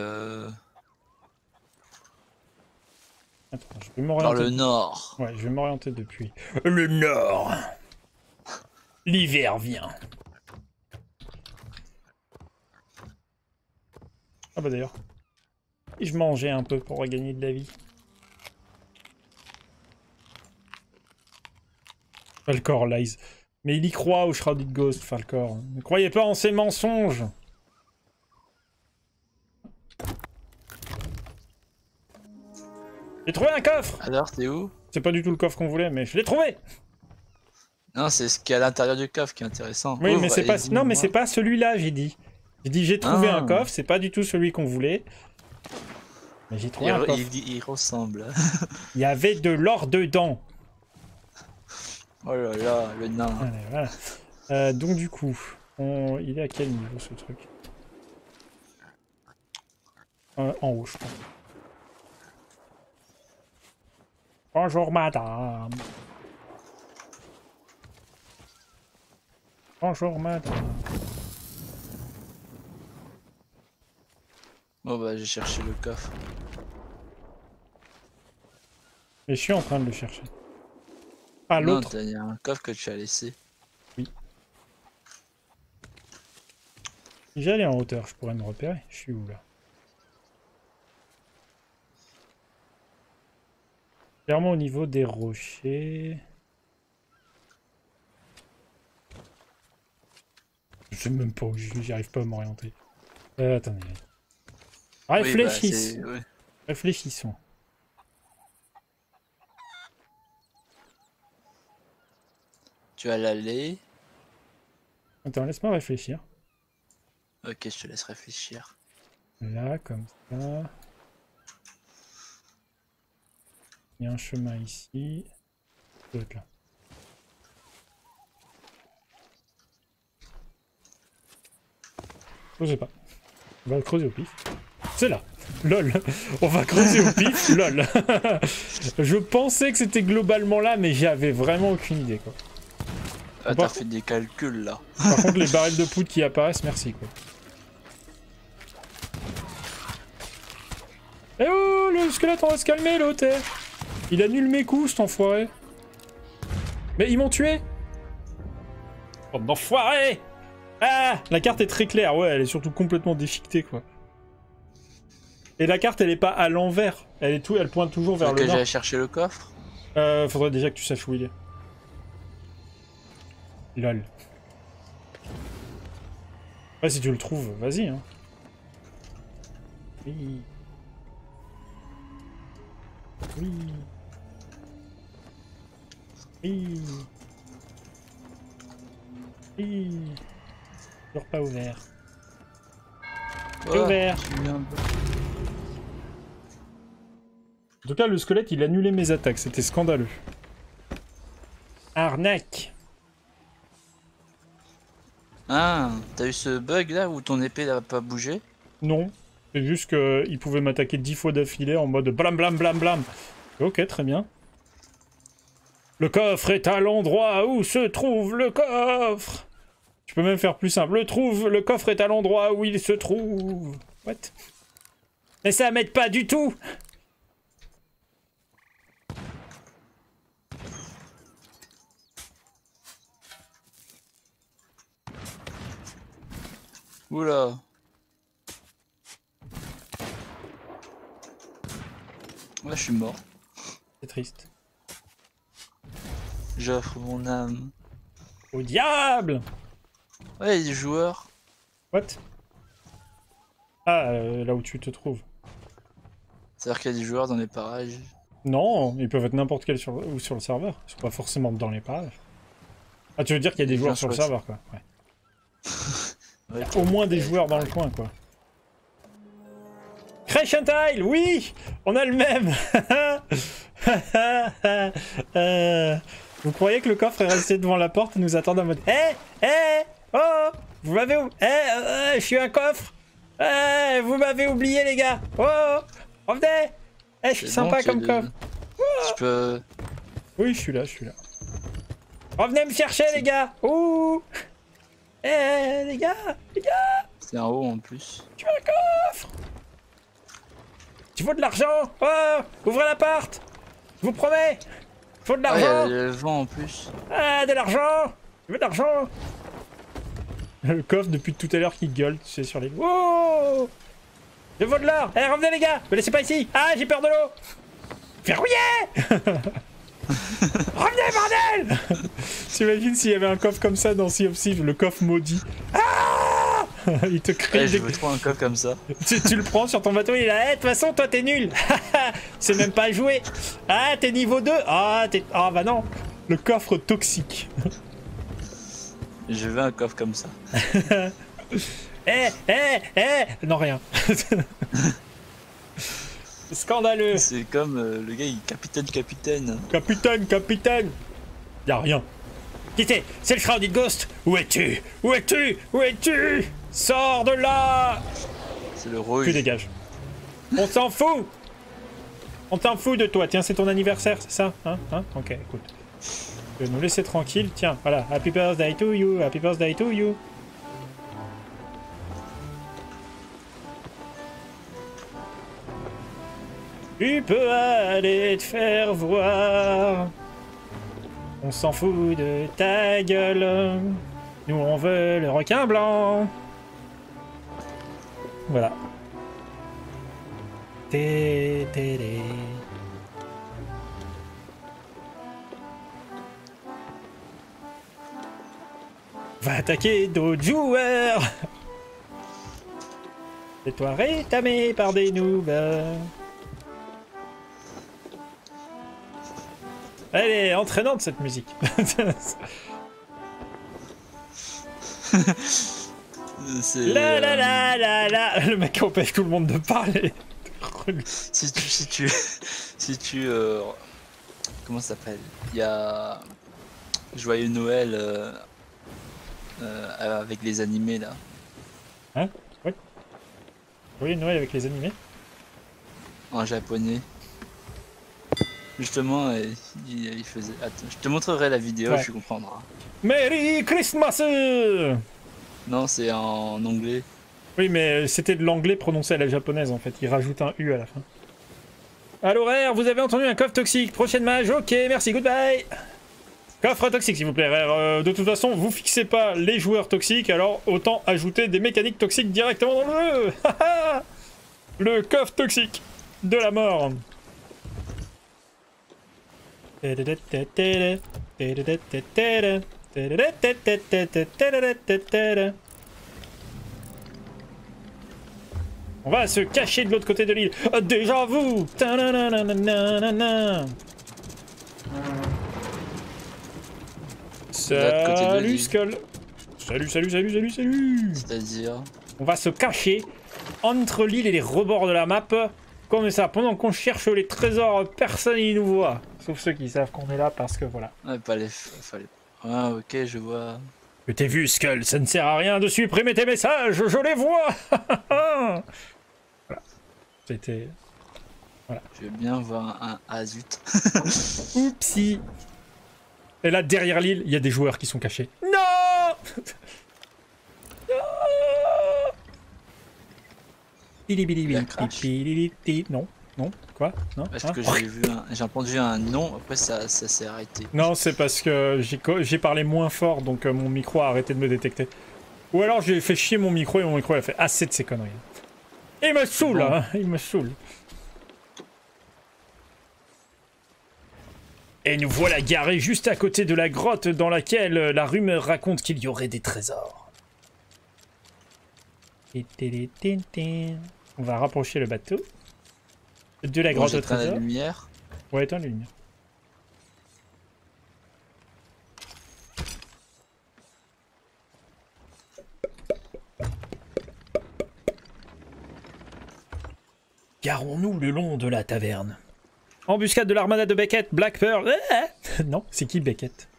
Attends, je vais par m'orienter. le nord. Ouais, je vais m'orienter depuis. Le nord. L'hiver vient. Ah bah d'ailleurs. Et je mangeais un peu pour regagner de la vie. Falcor lies. Mais il y croit au Shrouded Ghost, Falcor. Ne croyez pas en ses mensonges. J'ai trouvé un coffre. Alors, t'es où? C'est pas du tout le coffre qu'on voulait, mais je l'ai trouvé. Non, c'est ce qu'il y a à l'intérieur du coffre qui est intéressant. Oui, Ouvre mais c'est et pas. Non, mais dis-moi. c'est pas celui-là, j'ai dit. J'ai dit j'ai trouvé un Ah. coffre, c'est pas du tout celui qu'on voulait. Mais j'ai trouvé un coffre. Il ressemble. Il y avait de l'or dedans. Oh là là, le nain. Allez, voilà. Donc du coup, il est à quel niveau ce truc? En haut, je crois. Bonjour madame. Bonjour madame. Bon bah j'ai cherché le coffre. Mais je suis en train de le chercher. Ah, Non, l'autre. il y a un coffre que tu as laissé. Oui. Si j'allais en hauteur, je pourrais me repérer. Je suis où là? Clairement au niveau des rochers. Je sais même pas où j'y arrive pas à m'orienter. Attendez. Réfléchissons. Oui, bah, Réfléchissons. tu as l'allée. Attends, laisse-moi réfléchir. Ok, je te laisse réfléchir. Là, comme ça. Il y a un chemin ici. Ça doit être là. Je sais pas. On va creuser au pif. C'est là. Lol. On va creuser au pif. Lol. Je pensais que c'était globalement là, mais j'avais vraiment aucune idée, quoi. Ah, t'as fait des calculs là. Par contre, les barils de poudre qui apparaissent, merci, quoi. Eh oh, le squelette, on va se calmer, l'autre. Il annule mes coups, cet enfoiré. Mais ils m'ont tué. Oh, d'enfoiré. Ah, la carte est très claire, ouais, elle est surtout complètement déchiquetée, quoi. Et la carte, elle est pas à l'envers. Elle pointe toujours vers le que nord. j'aille chercher le coffre. Faudrait déjà que tu saches où il est. Lol. Ouais, si tu le trouves, vas-y, hein. Oui. Oui. Oui. Oui. Toujours pas ouvert. C'est ouvert. En tout cas, le squelette, il annulait mes attaques. C'était scandaleux. Arnaque. Ah, t'as eu ce bug là où ton épée n'a pas bougé? Non. C'est juste qu'il pouvait m'attaquer 10 fois d'affilée en mode blam blam blam blam. Ok, très bien. Le coffre est à l'endroit où se trouve le coffre. Tu peux même faire plus simple. Le coffre est à l'endroit où il se trouve. What? Mais ça m'aide pas du tout. Oula. Ouais, je suis mort. C'est triste. J'offre mon âme. Au diable! Ouais, il y a des joueurs. What? Ah, là où tu te trouves. C'est-à-dire qu'il y a des joueurs dans les parages. Non, ils peuvent être n'importe quel sur le serveur. Ils sont pas forcément dans les parages. Ah, tu veux dire qu'il y a des joueurs sur le serveur, quoi. Ouais. Ouais, Au moins des joueurs dans le coin, quoi. Creation Tile, oui, on a le même. Vous croyez que le coffre est resté devant la porte et nous attendre en mode oh, vous m'avez je suis un coffre. Vous m'avez oublié les gars. Oh, revenez. Je suis sympa comme coffre. Je peux... Oui, je suis là. Revenez me chercher les gars. Ouh. Les gars. C'est en haut en plus. Tu veux un coffre? Tu veux de l'argent? Oh, ouvrez l'appart. Je vous promets. Faut de l'argent. Il y a le vent en plus. Ah, de l'argent. Tu veux de l'argent? Le coffre depuis tout à l'heure qui gueule, tu sais, sur les... Wow. Je veux de l'or. Revenez les gars. Me laissez pas ici. Ah, j'ai peur de l'eau. Verrouillé. Revenez bordel. T'imagines s'il y avait un coffre comme ça dans Sea of Thieves, le coffre maudit. Ah. Il te crée je veux trop un coffre comme ça. Tu le prends sur ton bateau, il est là. De toute façon, toi t'es nul. C'est même pas joué. Ah, t'es niveau 2. Ah, bah non. Le coffre toxique. Je veux un coffre comme ça. Non, rien. Scandaleux. C'est comme le gars, il capitaine. Capitaine. Y'a rien. Qui c'est? C'est le Shrouded Ghost. Où es-tu? Sors de là. C'est le rouge. Tu dégages. On s'en fout. De toi. Tiens, c'est ton anniversaire, c'est ça? Hein? Ok, écoute. Tu veux nous laisser tranquille? Tiens, voilà. Happy birthday to you. Tu peux aller te faire voir. On s'en fout de ta gueule. Nous, on veut le requin blanc. Voilà. Va attaquer d'autres joueurs. Fais-toi rétamer par des noobs. Elle est entraînante cette musique. La. Le mec empêche tout le monde de parler. si tu comment ça s'appelle? Il y a Joyeux Noël avec les animés là. Hein? Oui. Joyeux Noël avec les animés? En japonais. Justement, il faisait... Attends, je te montrerai la vidéo, tu comprendras. Merry Christmas! Non, c'est en anglais. Oui, mais c'était de l'anglais prononcé à la japonaise en fait. Il rajoute un U à la fin. À l'horaire, vous avez entendu un coffre toxique. Prochaine mage, ok, merci, goodbye. Coffre toxique, s'il vous plaît. De toute façon, vous fixez pas les joueurs toxiques, alors autant ajouter des mécaniques toxiques directement dans le jeu. Le coffre toxique de la mort. On va se cacher de l'autre côté de l'île. Déjà vous. Salut Skull. Salut. C'est-à-dire... On va se cacher entre l'île et les rebords de la map. Comme ça, pendant qu'on cherche les trésors, personne n'y nous voit. Sauf ceux qui savent qu'on est là parce que voilà. Ouais, pas les... Fallait... Ah, ok, je vois. Je t'ai vu, Skull, ça ne sert à rien de supprimer tes messages, je les vois. Voilà. C'était... Voilà. Je veux bien voir un... Ah, zut. Oupsie. Et là, derrière l'île, il y a des joueurs qui sont cachés. Non. Non, quoi? Non. Parce que j'ai entendu un non, après ça s'est arrêté. Non, c'est parce que j'ai parlé moins fort, donc mon micro a arrêté de me détecter. Ou alors j'ai fait chier mon micro et mon micro a fait assez de ces conneries. Il me saoule, bon. Hein, il me saoule. Et nous voilà garés juste à côté de la grotte dans laquelle la rumeur raconte qu'il y aurait des trésors. On va rapprocher le bateau de la grotte au trésor. La lumière. Ouais, éteins la lumière. Garons-nous le long de la taverne. Embuscade de l'armada de Beckett, Black Pearl. Non, c'est qui Beckett?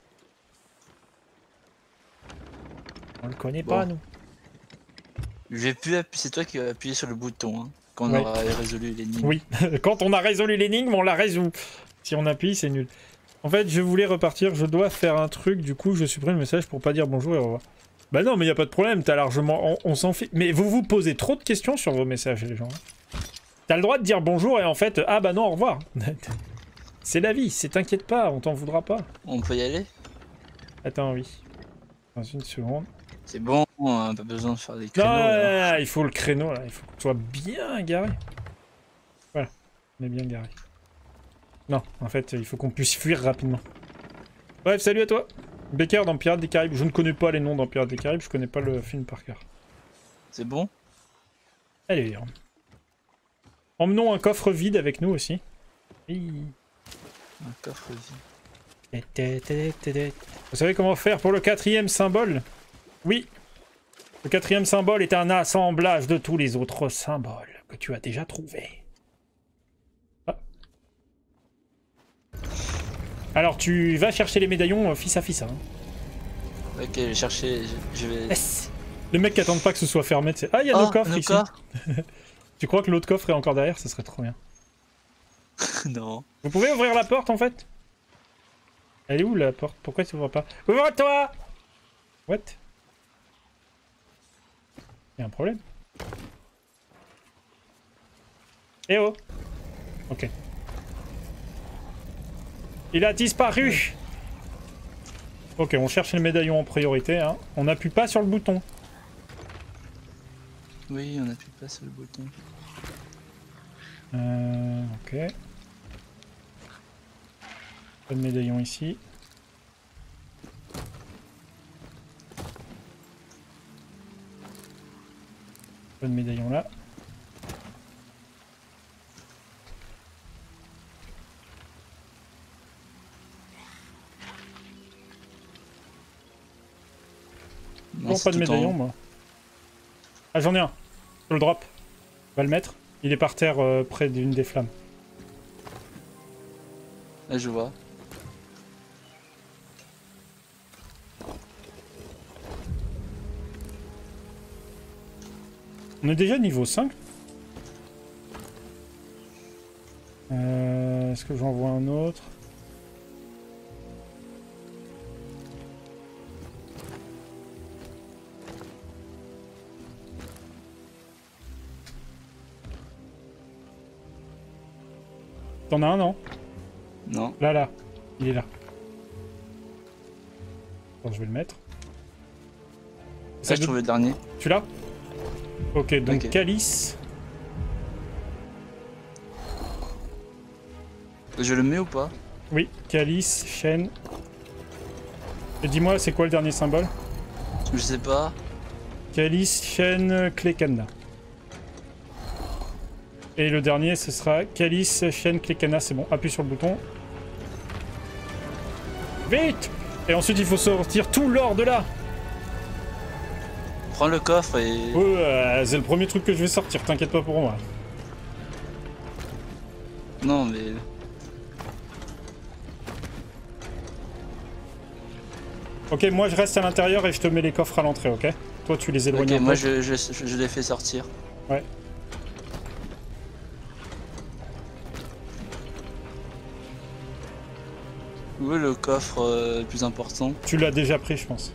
On le connaît pas, nous. J'ai pu appuyer, c'est toi qui as appuyé sur le bouton hein, quand on Ouais. aura résolu l'énigme. Oui, quand on a résolu l'énigme, on la résout. Si on appuie, c'est nul. En fait, je voulais repartir, je dois faire un truc, du coup, je supprime le message pour pas dire bonjour et au revoir. Bah non, mais y a pas de problème, t'as largement... On s'en fait... Mais vous vous posez trop de questions sur vos messages, les gens. T'as le droit de dire bonjour et en fait, ah bah non, au revoir. C'est la vie, t'inquiète pas, on t'en voudra pas. On peut y aller? Attends, oui. Dans une seconde. C'est bon, on a pas besoin de faire des Non, créneaux. là. il faut le créneau, là. Il faut qu'on soit bien garé. Voilà, on est bien garé. Non, en fait, il faut qu'on puisse fuir rapidement. Bref, salut à toi. Becker dans Pirates des Caraïbes. Je ne connais pas les noms dans Pirates des Caraïbes, je connais pas le film par cœur. C'est bon? Allez, emmenons un coffre vide avec nous aussi. Oui. Un coffre vide. Vous savez comment faire pour le 4e symbole? Oui. Le 4e symbole est un assemblage de tous les autres symboles que tu as déjà trouvés. Ah. Alors tu vas chercher les médaillons fils à fils. Hein. Ok, je vais chercher, je vais... Yes. Les mecs qui attendent pas que ce soit fermé, tu sais. Ah, il y a nos coffres ici. Tu crois que l'autre coffre est encore derrière? Ce serait trop bien. Non. Vous pouvez ouvrir la porte en fait? Elle est où la porte? Pourquoi tu ouvres pas? Ouvre-toi! What? Y'a un problème? Eh oh! Ok. Il a disparu! Ok, on cherche les médaillons en priorité. Hein. On n'appuie pas sur le bouton. Oui, on appuie pas sur le bouton. Ok. Pas de médaillon ici. Pas de médaillon là. Non, Pas de médaillon, moi. Ah, j'en ai un. Je le drop. On va le mettre. Il est par terre près d'une des flammes. Là, je vois. On est déjà niveau 5. Est-ce que j'en vois un autre? T'en as un, non? Non. Là. Il est là. Bon, je vais le mettre. Ça, je trouve le dernier. Tu l'as? Ok, donc Okay. Calice. Je le mets ou pas? Oui, Calice, chaîne. Et dis-moi, c'est quoi le dernier symbole? Je sais pas. Calice, chaîne, clé, cadenas. Et le dernier, ce sera Calice, chaîne, clé, cadenas. C'est bon, appuie sur le bouton. Vite! Et ensuite, il faut sortir tout l'or de là. Prends le coffre et... Ouais, c'est le premier truc que je vais sortir, t'inquiète pas pour moi. Non, mais... Ok, moi je reste à l'intérieur et je te mets les coffres à l'entrée, ok? Toi tu les éloignes Ok, un peu. moi je les fais sortir. Ouais. Où est le coffre le plus important? Tu l'as déjà pris, je pense.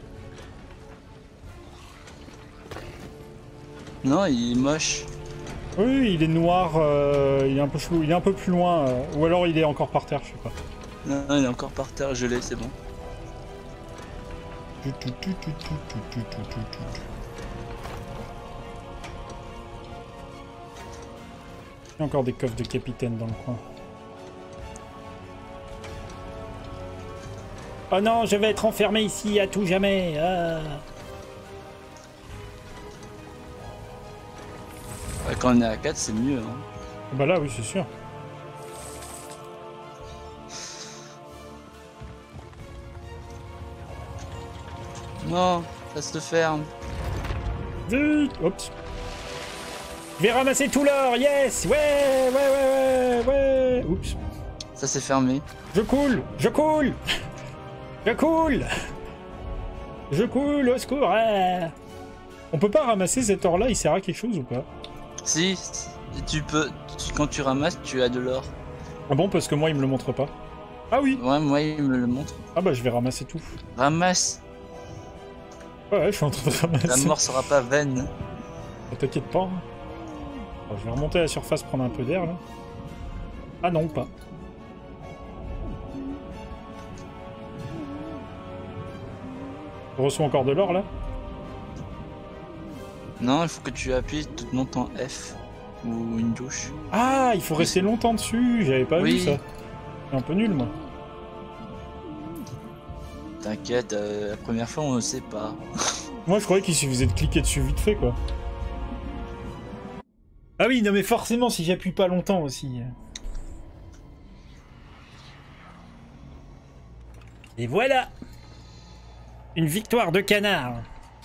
Non, il est moche. Oui, il est noir, il est un peu chelou, il est un peu plus loin, ou alors il est encore par terre, je sais pas. Non, il est encore par terre, je l'ai, c'est bon. Il y a encore des coffres de capitaine dans le coin. Oh non, je vais être enfermé ici à tout jamais. Ah. Quand on est à 4, c'est mieux. Hein. Bah là, oui, c'est sûr. Non, ça se ferme. Vite! Oups. Je vais ramasser tout l'or, yes. Ouais. Oups. Ça c'est fermé. Je coule. Je coule, au secours. Ah. On peut pas ramasser cet or-là, il sert à quelque chose ou pas? Si, tu peux. Quand tu ramasses, tu as de l'or. Ah bon, parce que moi, il me le montre pas. Ah oui. Ouais, moi il me le montre. Ah bah, je vais ramasser tout. Ramasse. Ouais, je suis en train de ramasser. La mort sera pas vaine. Oh, t'inquiète pas. Alors, je vais remonter à la surface, prendre un peu d'air, là. Ah non, pas. On reçoit encore de l'or, là? Non, il faut que tu appuies tout le temps F. Ou une touche. Ah, il faut rester longtemps dessus. J'avais pas vu ça. Je suis un peu nul, moi. T'inquiète, la première fois on ne sait pas. Moi, je croyais qu'il suffisait de cliquer dessus vite fait, quoi. Ah oui, non mais forcément, si j'appuie pas longtemps aussi. Et voilà! Une victoire de canard!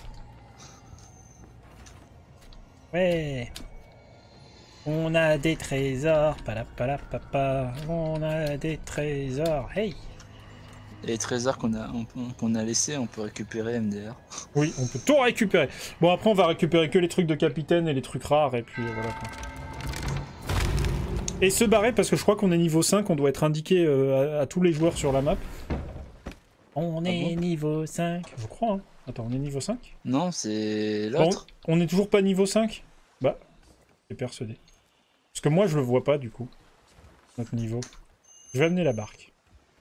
Ouais! On a des trésors, palapalapapa, on a des trésors, hey! Et les trésors qu'on a laissés, on peut récupérer MDR. Oui, on peut tout récupérer. Bon, après, on va récupérer que les trucs de capitaine et les trucs rares, et puis voilà quoi. Et se barrer, parce que je crois qu'on est niveau 5, on doit être indiqué à tous les joueurs sur la map. On est niveau 5. Je crois, hein. Attends, on est niveau 5? Non, c'est l'autre. Bon, on est toujours pas niveau 5? Bah, j'ai persuadé. Parce que moi, je le vois pas, du coup. Notre niveau. Je vais amener la barque.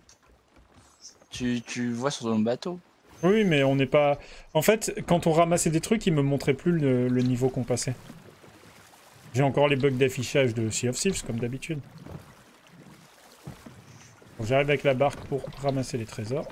Tu vois sur ton bateau. Oui, mais on n'est pas... En fait, quand on ramassait des trucs, il me montrait plus le niveau qu'on passait. J'ai encore les bugs d'affichage de Sea of Thieves, comme d'habitude. Bon, j'arrive avec la barque pour ramasser les trésors.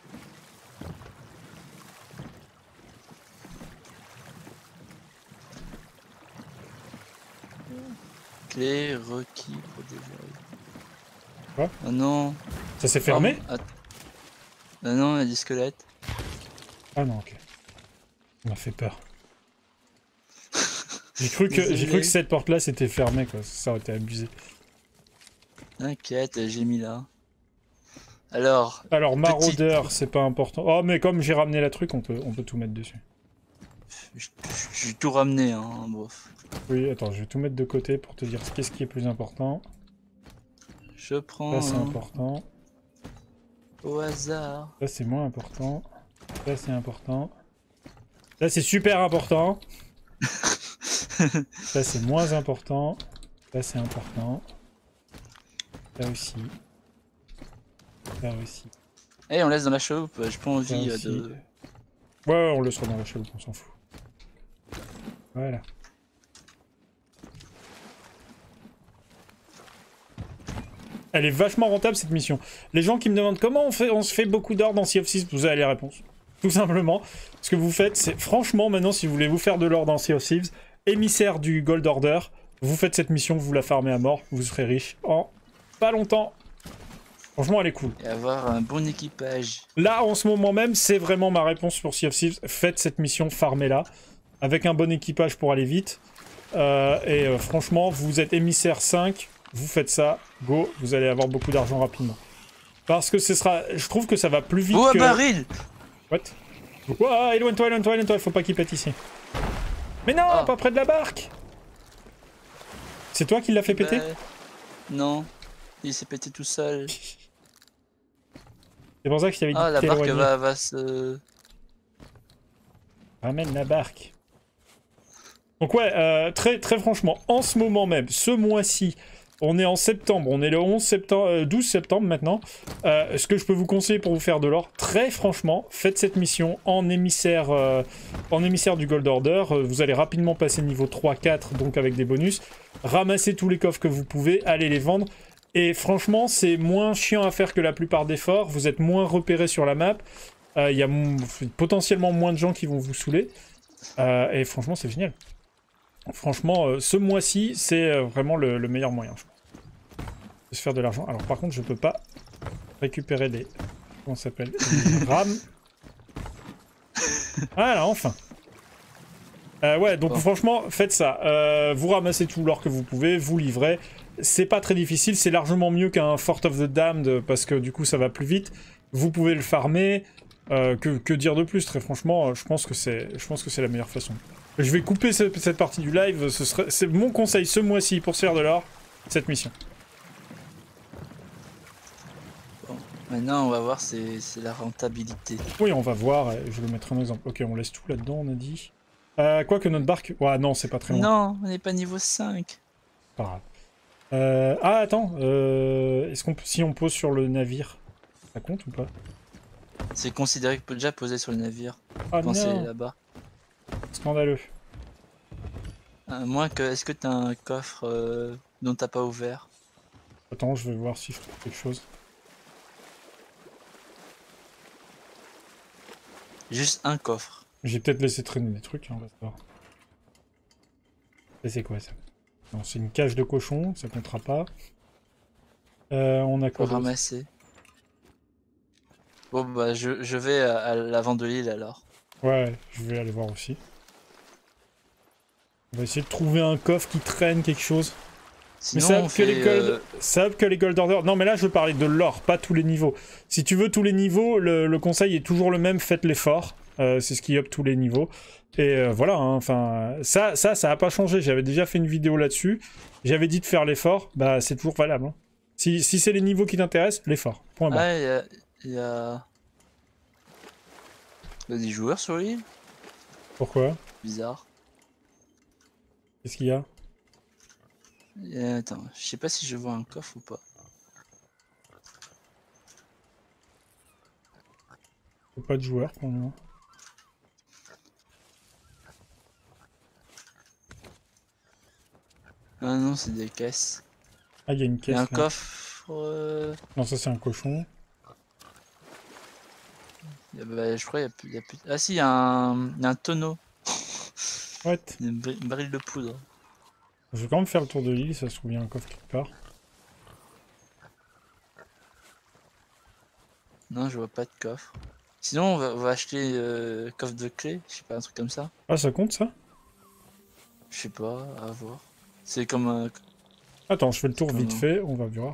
Clé requis pour déverrouiller. Quoi? Ah non. Ça s'est fermé? Ah non, il y a des squelettes. Ah non, ok. Ça m'a fait peur. J'ai cru que cette porte-là c'était fermé, quoi. Ça aurait été abusé. T'inquiète, j'ai mis là. Alors, maraudeur, c'est pas important. Oh, mais comme j'ai ramené la truc, on peut tout mettre dessus. j'ai tout ramené, hein, bof. Oui, attends, je vais tout mettre de côté pour te dire qu'est-ce qui est plus important. Je prends... Ça, c'est important. Au hasard. Ça, c'est moins important. Ça, c'est important. Ça, c'est super important. Ça, c'est moins important. Ça, c'est important. Ça aussi. Ça aussi. Eh, on laisse dans la chaloupe, j'ai pas envie de... Ouais, on le sera dans la chaloupe, on s'en fout. Voilà. Elle est vachement rentable cette mission. Les gens qui me demandent comment on se fait beaucoup d'or dans Sea of Thieves, vous avez les réponses. Tout simplement. Ce que vous faites, c'est franchement maintenant, si vous voulez vous faire de l'or dans Sea of Thieves, émissaire du Gold Order, vous faites cette mission, vous la farmez à mort, vous serez riche en pas longtemps. Franchement, elle est cool. Et avoir un bon équipage. Là, en ce moment même, c'est vraiment ma réponse pour Sea of Thieves. Faites cette mission, farmez-la. Avec un bon équipage pour aller vite. Franchement, vous êtes émissaire 5, vous faites ça, go, vous allez avoir beaucoup d'argent rapidement. Parce que ce sera... Je trouve que ça va plus vite Oh, que... un baril! What? Ouah, éloigne-toi, il faut pas qu'il pète ici. Mais non, pas près de la barque! C'est toi qui l'as fait péter? Non, il s'est pété tout seul. C'est pour ça que je t'avais dit la de barque t'éloigner. va se... Ramène la barque. Donc ouais, très franchement, en ce moment même, ce mois-ci, on est en septembre, on est le 12 septembre maintenant. Ce que je peux vous conseiller pour vous faire de l'or, très franchement, faites cette mission en émissaire du Gold Order. Vous allez rapidement passer niveau 3-4, donc avec des bonus. Ramassez tous les coffres que vous pouvez, allez les vendre. Et franchement, c'est moins chiant à faire que la plupart des forts. Vous êtes moins repérés sur la map. Il y a potentiellement moins de gens qui vont vous saouler. Et franchement, c'est génial. Franchement, ce mois-ci, c'est vraiment le meilleur moyen, je pense, de se faire de l'argent. Alors, par contre, je peux pas récupérer des... Comment ça s'appelle? Des rames. Voilà, enfin. Ouais, donc Bon. franchement, faites ça. Vous ramassez tout l'or que vous pouvez, vous livrez. C'est pas très difficile, c'est largement mieux qu'un Fort of the Damned parce que du coup ça va plus vite. Vous pouvez le farmer. Que dire de plus, très franchement, je pense que c'est la meilleure façon. Je vais couper cette partie du live, c'est mon conseil ce mois-ci pour se faire de l'or, cette mission. Bon. Maintenant, on va voir, c'est la rentabilité. Oui, on va voir, je vais mettre un exemple. Ok, on laisse tout là-dedans, on a dit. Quoi que notre barque... Ouais, non, c'est pas très loin. Non, on n'est pas niveau 5. Pas grave. Ah, attends, est-ce qu'on si on pose sur le navire, ça compte ou pas? C'est considéré que peut déjà poser sur le navire Ah quand c'est non, là-bas. scandaleux. Moins que, est-ce que t'as un coffre dont t'as pas ouvert? Attends, je vais voir si je trouve quelque chose. Juste un coffre. J'ai peut-être laissé traîner des trucs, hein, on va voir. Et c'est quoi ça? Non, c'est une cage de cochon, ça comptera pas. On a Faut quoi d'autre? ramasser. Bon bah je vais à l'avant de l'île alors. Ouais, je vais aller voir aussi. On va essayer de trouver un coffre qui traîne quelque chose. Mais Sinon ça on up que les fait... gold... ça up que les gold order. Non mais là je veux parler de l'or, pas tous les niveaux. Si tu veux tous les niveaux, le conseil est toujours le même, faites l'effort. C'est ce qui up tous les niveaux. Et voilà, hein, enfin, ça a pas changé. J'avais déjà fait une vidéo là-dessus. J'avais dit de faire l'effort, bah c'est toujours valable. Hein. Si c'est les niveaux qui t'intéressent, l'effort. Point barre. Ah, il y a des joueurs sur l'île? Pourquoi? Bizarre. Qu'est-ce qu'il y a? Attends, je sais pas si je vois un coffre ou pas. Faut pas de joueurs pour le moment. Ah non, c'est des caisses. Ah, il y a une Il y caisse a un là. coffre... Non, ça c'est un cochon. bah, je crois qu'il y a plus... Ah si, il y a un tonneau. What? Une baril de poudre. Je vais quand même faire le tour de l'île, ça se trouve il y a un coffre quelque part. Non, je vois pas de coffre. Sinon, on va acheter coffre de clé, je sais pas, un truc comme ça. Ah, ça compte ça? Je sais pas, à voir. C'est comme un... Attends, je fais le tour vite comment... fait, on va voir.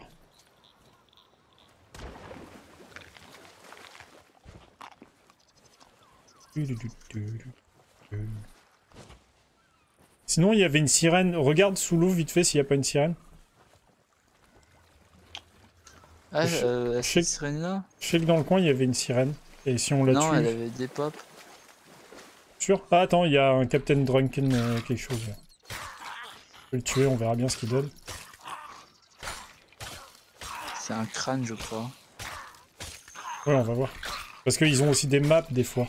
Sinon, il y avait une sirène. Regarde sous l'eau vite fait s'il n'y a pas une sirène. Ah, Je cette sais sirène-là? que dans le coin, il y avait une sirène. Et si on la Non, elle tue... avait des pops. Sûr? Ah, attends, il y a un Captain Drunken quelque chose. Là. Je vais le tuer, on verra bien ce qu'il donne. C'est un crâne, je crois. Ouais, on va voir. Parce qu'ils ont aussi des maps, des fois.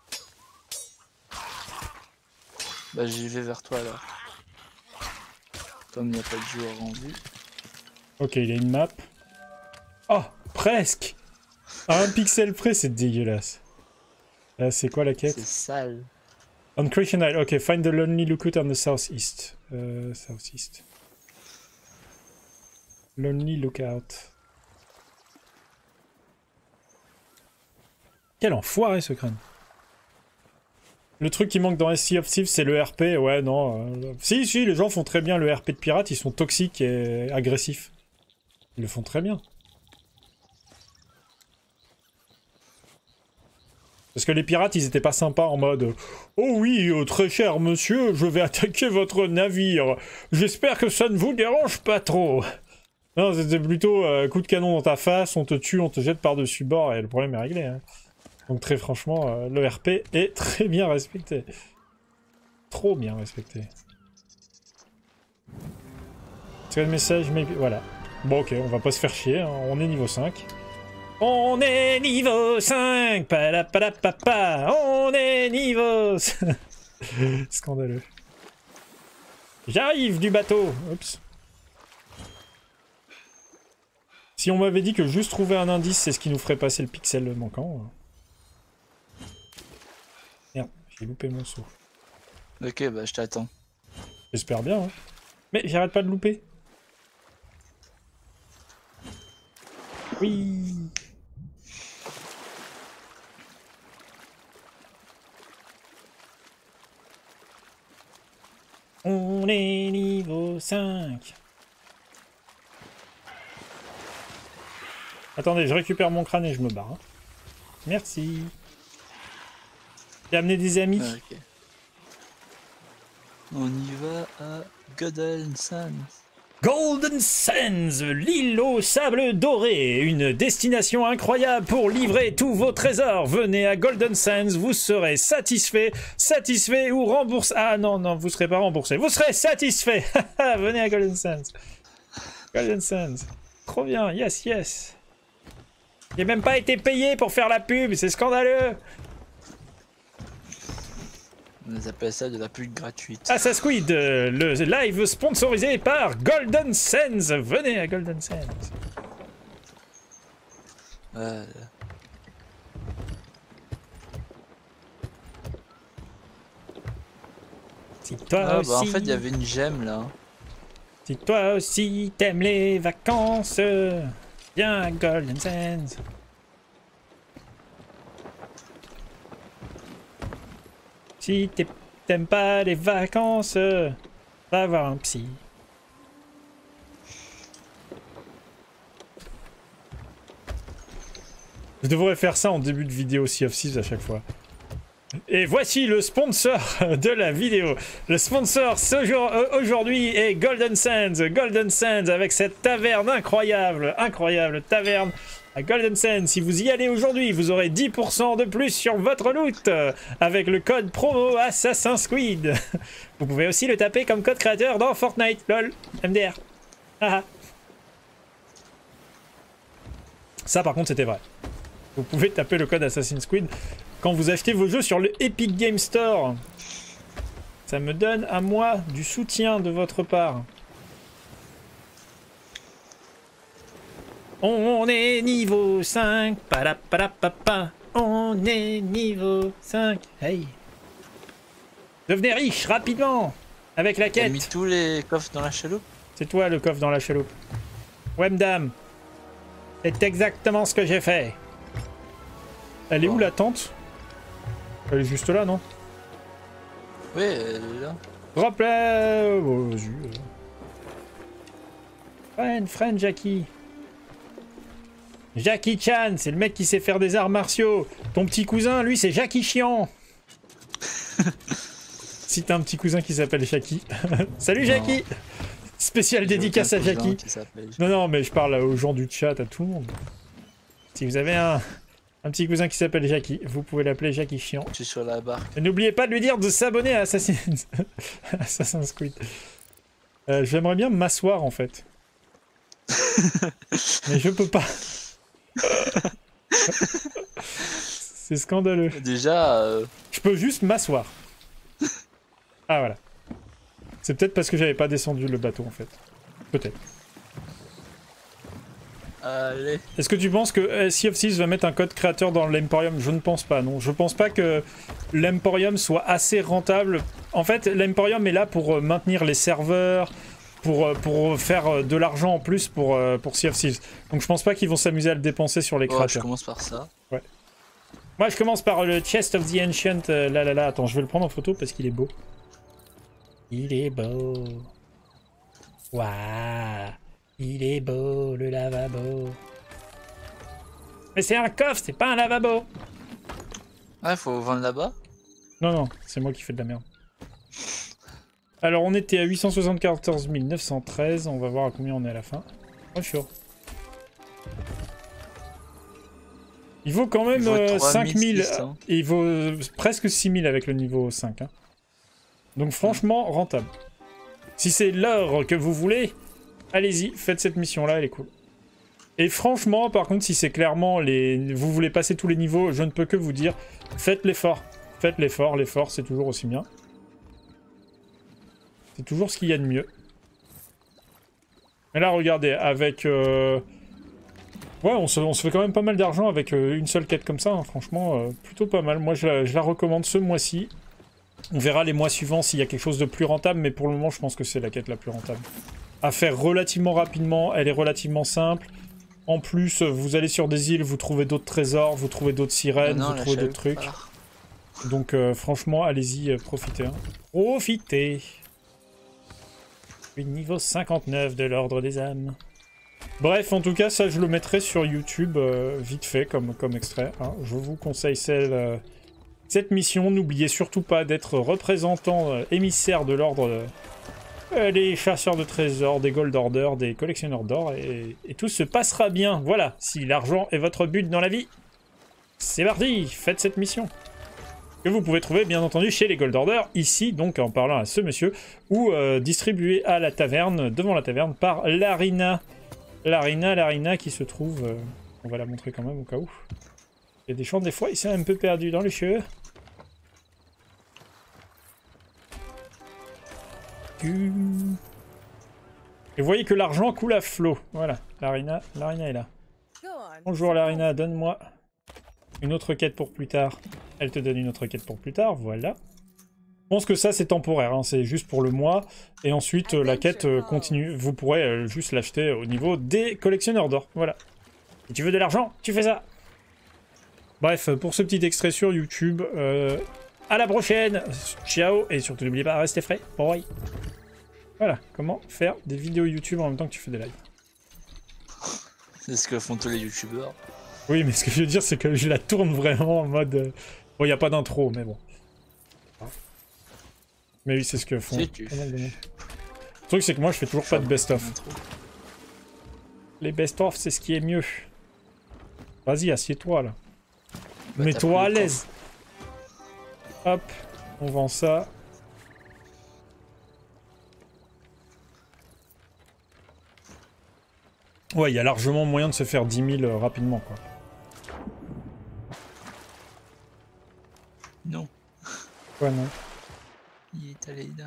Bah, j'y vais vers toi, alors. Comme il n'y a pas de joueur en vue. Ok, il y a une map. Oh, presque! À un pixel près, c'est dégueulasse. C'est quoi la quête? C'est sale. On Creation Isle, ok, find the lonely lookout on the southeast. Southeast. Lonely lookout. Quel enfoiré ce crâne. Le truc qui manque dans Sea of Thieves, c'est le RP. Ouais, non. Si, les gens font très bien le RP de pirate, ils sont toxiques et agressifs. Ils le font très bien. Parce que les pirates, ils étaient pas sympas en mode « Oh oui, très cher monsieur, je vais attaquer votre navire. J'espère que ça ne vous dérange pas trop. » Non, c'était plutôt coup de canon dans ta face, on te tue, on te jette par-dessus bord et le problème est réglé. Hein. Donc très franchement, le RP est très bien respecté. Trop bien respecté. C'est le message, mais voilà. Bon ok, on va pas se faire chier, hein. On est niveau 5. On est niveau 5. Palapalapapa. On est niveau 5. Scandaleux. J'arrive du bateau. Oups. Si on m'avait dit que juste trouver un indice, c'est ce qui nous ferait passer le pixel manquant. Merde, j'ai loupé mon saut. Ok, bah, je t'attends. J'espère bien, hein. Mais j'arrête pas de louper. Oui. On est niveau 5. Attendez, je récupère mon crâne et je me barre. Hein. Merci. J'ai amené des amis. Ah, ok. On y va à Golden Sands. Golden Sands, l'île aux sables dorés, une destination incroyable pour livrer tous vos trésors. Venez à Golden Sands, vous serez satisfait ou remboursé. Ah non, non, vous serez pas remboursé, vous serez satisfait. Venez à Golden Sands. Golden Sands. Trop bien, yes, yes. J'ai même pas été payé pour faire la pub, c'est scandaleux. On appelle ça de la pub gratuite. Assassin's Creed, le live sponsorisé par Golden Sands. Venez à Golden Sands. Si toi aussi... en fait, il y avait une gemme là. Si toi aussi t'aimes les vacances, viens à Golden Sands. Si t'aimes pas les vacances, va voir un psy. Je devrais faire ça en début de vidéo Sea of Thieves à chaque fois. Et voici le sponsor de la vidéo. Le sponsor aujourd'hui est Golden Sands. Golden Sands avec cette taverne incroyable. Incroyable taverne à Golden Sands. Si vous y allez aujourd'hui, vous aurez 10% de plus sur votre loot avec le code promo Assassin's Creed. Vous pouvez aussi le taper comme code créateur dans Fortnite. LOL. MDR. Ah. Ça par contre c'était vrai. Vous pouvez taper le code Assassin's Creed quand vous achetez vos jeux sur le Epic Game Store. Ça me donne à moi du soutien de votre part. On est niveau 5. Padapapapa. On est niveau 5. Hey. Devenez riche rapidement avec la quête. T'as mis tous les coffres dans la chaloupe? C'est toi le coffre dans la chaloupe. Ouais, madame. C'est exactement ce que j'ai fait. Elle est où la tente? Elle est juste là, non? Oui, elle est là. Drop là. Oh, vas-y. Friend, Jackie. Jackie Chan, c'est le mec qui sait faire des arts martiaux. Ton petit cousin, lui, c'est Jackie Chiant. Si t'as un petit cousin qui s'appelle Jackie. Salut Jackie. Spécial dédicace à Jackie. Non, non, mais je parle aux gens du chat, à tout le monde. Si vous avez un petit cousin qui s'appelle Jackie, vous pouvez l'appeler Jackie Chiant. Je suis sur la barque. N'oubliez pas de lui dire de s'abonner à Assassin's Creed. J'aimerais bien m'asseoir en fait. Mais je peux pas. C'est scandaleux. Déjà... Je peux juste m'asseoir. Ah voilà. C'est peut-être parce que j'avais pas descendu le bateau en fait. Peut-être. Allez. Est-ce que tu penses que Sea of Thieves va mettre un code créateur dans l'Emporium? Je ne pense pas, non. Je pense pas que l'Emporium soit assez rentable. En fait, l'Emporium est là pour maintenir les serveurs, pour faire de l'argent en plus pour Sea of Thieves. Donc je pense pas qu'ils vont s'amuser à le dépenser sur les créateurs. Je commence par ça. Ouais. Moi je commence par le Chest of the Ancient. Là. Attends, je vais le prendre en photo parce qu'il est beau. Il est beau. Waouh. Il est beau, le lavabo. Mais c'est un coffre, c'est pas un lavabo. Ah, faut vendre là-bas? Non, non, c'est moi qui fais de la merde. Alors, on était à 874 913. On va voir à combien on est à la fin. Oh, chaud. Il vaut quand même 5000. Il vaut presque 6000 avec le niveau 5. Hein. Donc, franchement, rentable. Si c'est l'or que vous voulez... Allez-y, faites cette mission-là, elle est cool. Et franchement, par contre, si c'est clairement vous voulez passer tous les niveaux, je ne peux que vous dire, faites l'effort. Faites l'effort, l'effort c'est toujours aussi bien. C'est toujours ce qu'il y a de mieux. Mais là, regardez, avec... Ouais, on se fait quand même pas mal d'argent avec une seule quête comme ça, hein. Franchement, plutôt pas mal. Moi, je la recommande ce mois-ci. On verra les mois suivants s'il y a quelque chose de plus rentable, mais pour le moment, je pense que c'est la quête la plus rentable. À faire relativement rapidement, elle est relativement simple. En plus, vous allez sur des îles, vous trouvez d'autres trésors, vous trouvez d'autres sirènes, vous trouvez d'autres trucs. Donc franchement, allez-y, profitez. Hein. Profitez. Puis niveau 59 de l'ordre des âmes. Bref, en tout cas, ça je le mettrai sur YouTube vite fait comme extrait. Hein. Je vous conseille cette mission. N'oubliez surtout pas d'être représentant émissaire de l'ordre des chasseurs de trésors, des gold orders, des collectionneurs d'or, et tout se passera bien. Voilà, si l'argent est votre but dans la vie, c'est parti, faites cette mission. Que vous pouvez trouver bien entendu chez les gold orders, ici donc en parlant à ce monsieur, ou distribué à la taverne, devant la taverne, par Larina. Larina qui se trouve... on va la montrer quand même au cas où. Il y a des champs, des fois, ils sont un peu perdus dans les cheveux. Et vous voyez que l'argent coule à flot. Voilà, Larina est là. Bonjour Larina, donne-moi une autre quête pour plus tard. Elle te donne une autre quête pour plus tard, voilà. Je pense que ça c'est temporaire, hein. C'est juste pour le mois. Et ensuite la quête continue. Vous pourrez juste l'acheter au niveau des collectionneurs d'or. Voilà. Si tu veux de l'argent, tu fais ça. Bref, pour ce petit extrait sur YouTube, à la prochaine. Ciao. Et surtout n'oubliez pas, restez frais. Bye. Voilà, comment faire des vidéos YouTube en même temps que tu fais des lives. C'est ce que font tous les youtubeurs. Oui, mais ce que je veux dire, c'est que je la tourne vraiment en mode... Bon, il n'y a pas d'intro, mais bon. Mais oui, c'est ce que font. Le truc, c'est que moi, je fais toujours pas de best-of. Les best-of, c'est ce qui est mieux. Vas-y, assieds-toi, là. Bah, mets-toi à l'aise. Hop, on vend ça. Ouais, il y a largement moyen de se faire 10 000 rapidement, quoi. Non. Ouais, non. Il est allé là.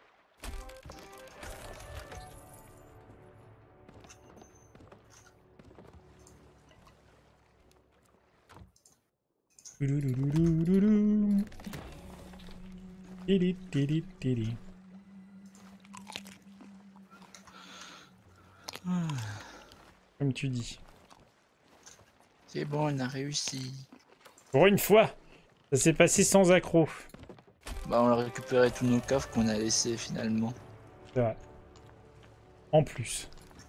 Comme tu dis. C'est bon, on a réussi. Pour une fois, ça s'est passé sans accroc. Bah on a récupéré tous nos coffres qu'on a laissés finalement. C'est vrai. En plus.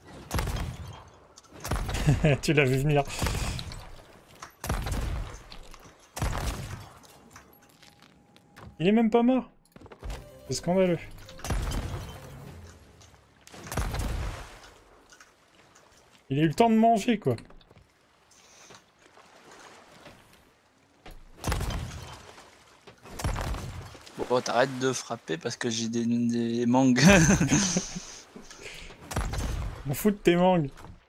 Tu l'as vu venir. Il est même pas mort. C'est scandaleux. Il a eu le temps de manger, quoi. Bon, t'arrêtes de frapper parce que j'ai des mangues. M'en fous de tes mangues.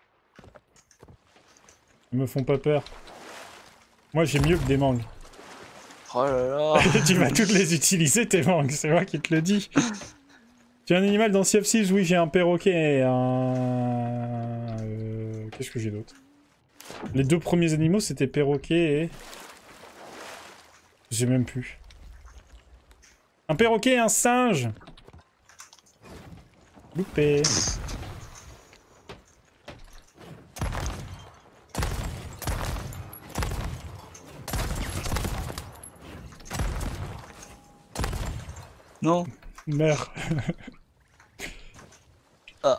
Ils me font pas peur. Moi, j'ai mieux que des mangues. Oh là là. Tu vas toutes les utiliser, tes mangues, c'est moi qui te le dis. Tu as un animal dans Sea of Thieves? Oui, j'ai un perroquet et un... Qu'est-ce que j'ai d'autre? Les deux premiers animaux, c'était perroquet et... J'ai même plus. Un perroquet et un singe. Loupé. Non. Meurs. Ah.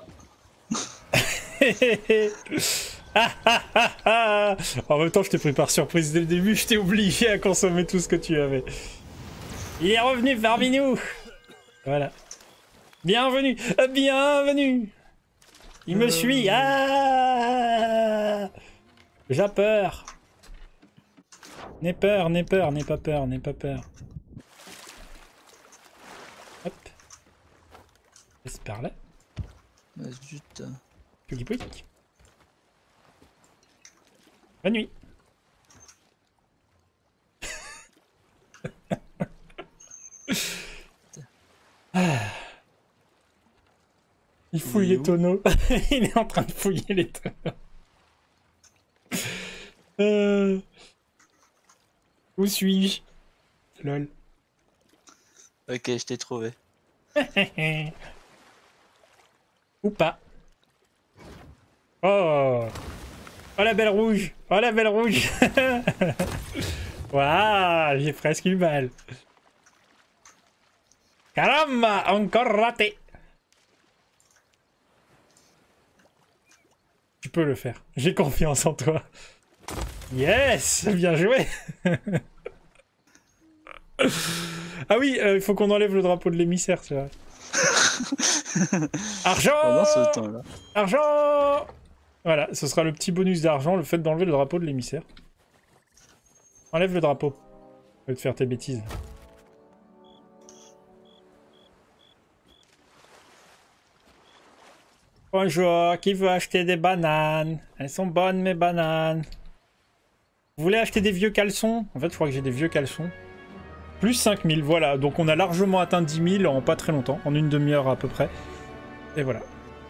En même temps, je t'ai pris par surprise dès le début, je t'ai obligé à consommer tout ce que tu avais. Il est revenu parmi nous. Voilà. Bienvenue. Bienvenue. Il me suit. Ah. J'ai peur. N'aie peur, n'aie peur, n'aie pas peur, n'aie pas peur. Hop. C'est par là. Bah zut. Pouic pouic. Bonne nuit. Il fouille les tonneaux. Il est en train de fouiller les tonneaux. Où suis-je? Lol. Ok, je t'ai trouvé. Ou pas. Oh. Oh la belle rouge. Oh la belle rouge. Waouh, j'ai presque une balle. Caramba, encore raté. peux le faire. J'ai confiance en toi. Yes, bien joué. Ah oui, il faut qu'on enlève le drapeau de l'émissaire, c'est vrai. Argent Pendant ce temps-là. Argent. Voilà, ce sera le petit bonus d'argent, le fait d'enlever le drapeau de l'émissaire. Enlève le drapeau. Au lieu de faire tes bêtises. Bonjour, qui veut acheter des bananes? Elles sont bonnes mes bananes. Vous voulez acheter des vieux caleçons? En fait, je crois que j'ai des vieux caleçons. Plus 5000, voilà. Donc on a largement atteint 10 000 en pas très longtemps, en une demi-heure à peu près. Et voilà.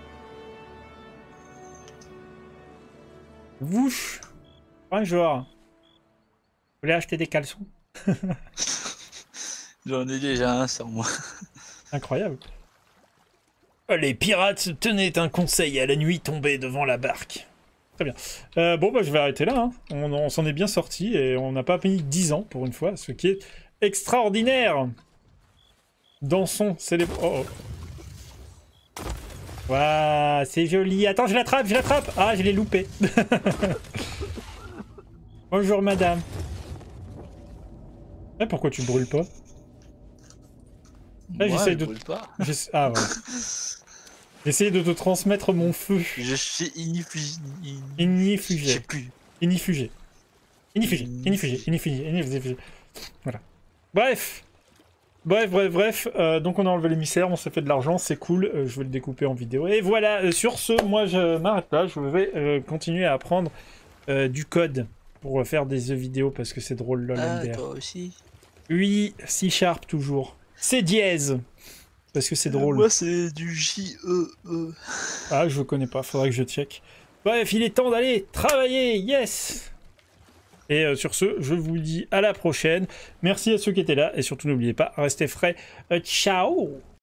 Wouch. Bonjour. Vous voulez acheter des caleçons? J'en ai déjà un sur moi. Incroyable. Les pirates tenaient un conseil à la nuit tombée devant la barque. Très bien. Bon, bah je vais arrêter là. Hein. On s'en est bien sorti et on n'a pas mis 10 ans pour une fois, ce qui est extraordinaire. Dansons, célèbre... Oh oh. Waouh, c'est joli. Attends, je l'attrape, je l'attrape. Ah, je l'ai loupé. Bonjour, madame. Eh, pourquoi tu brûles pas? Là, j'essaye de... pas. Ah, ouais. J'essaye de te transmettre mon feu. Je suis inifugé. Inifugé. Je sais plus. Inifugé. Inifugé. Inifugé. Inifugé. Inifugé. Voilà. Bref. Bref. Donc on a enlevé l'émissaire, on s'est fait de l'argent, c'est cool. Je vais le découper en vidéo. Et voilà, sur ce, moi je m'arrête là. Je vais continuer à apprendre du code pour faire des vidéos parce que c'est drôle, lol, Ah, MDR. toi aussi. Oui, C# toujours. C dièse. Parce que c'est drôle. Moi, c'est du J-E-E. Ah, je connais pas, faudrait que je check. Bref, il est temps d'aller travailler, yes! Et sur ce, je vous dis à la prochaine. Merci à ceux qui étaient là, et surtout n'oubliez pas, restez frais. Ciao!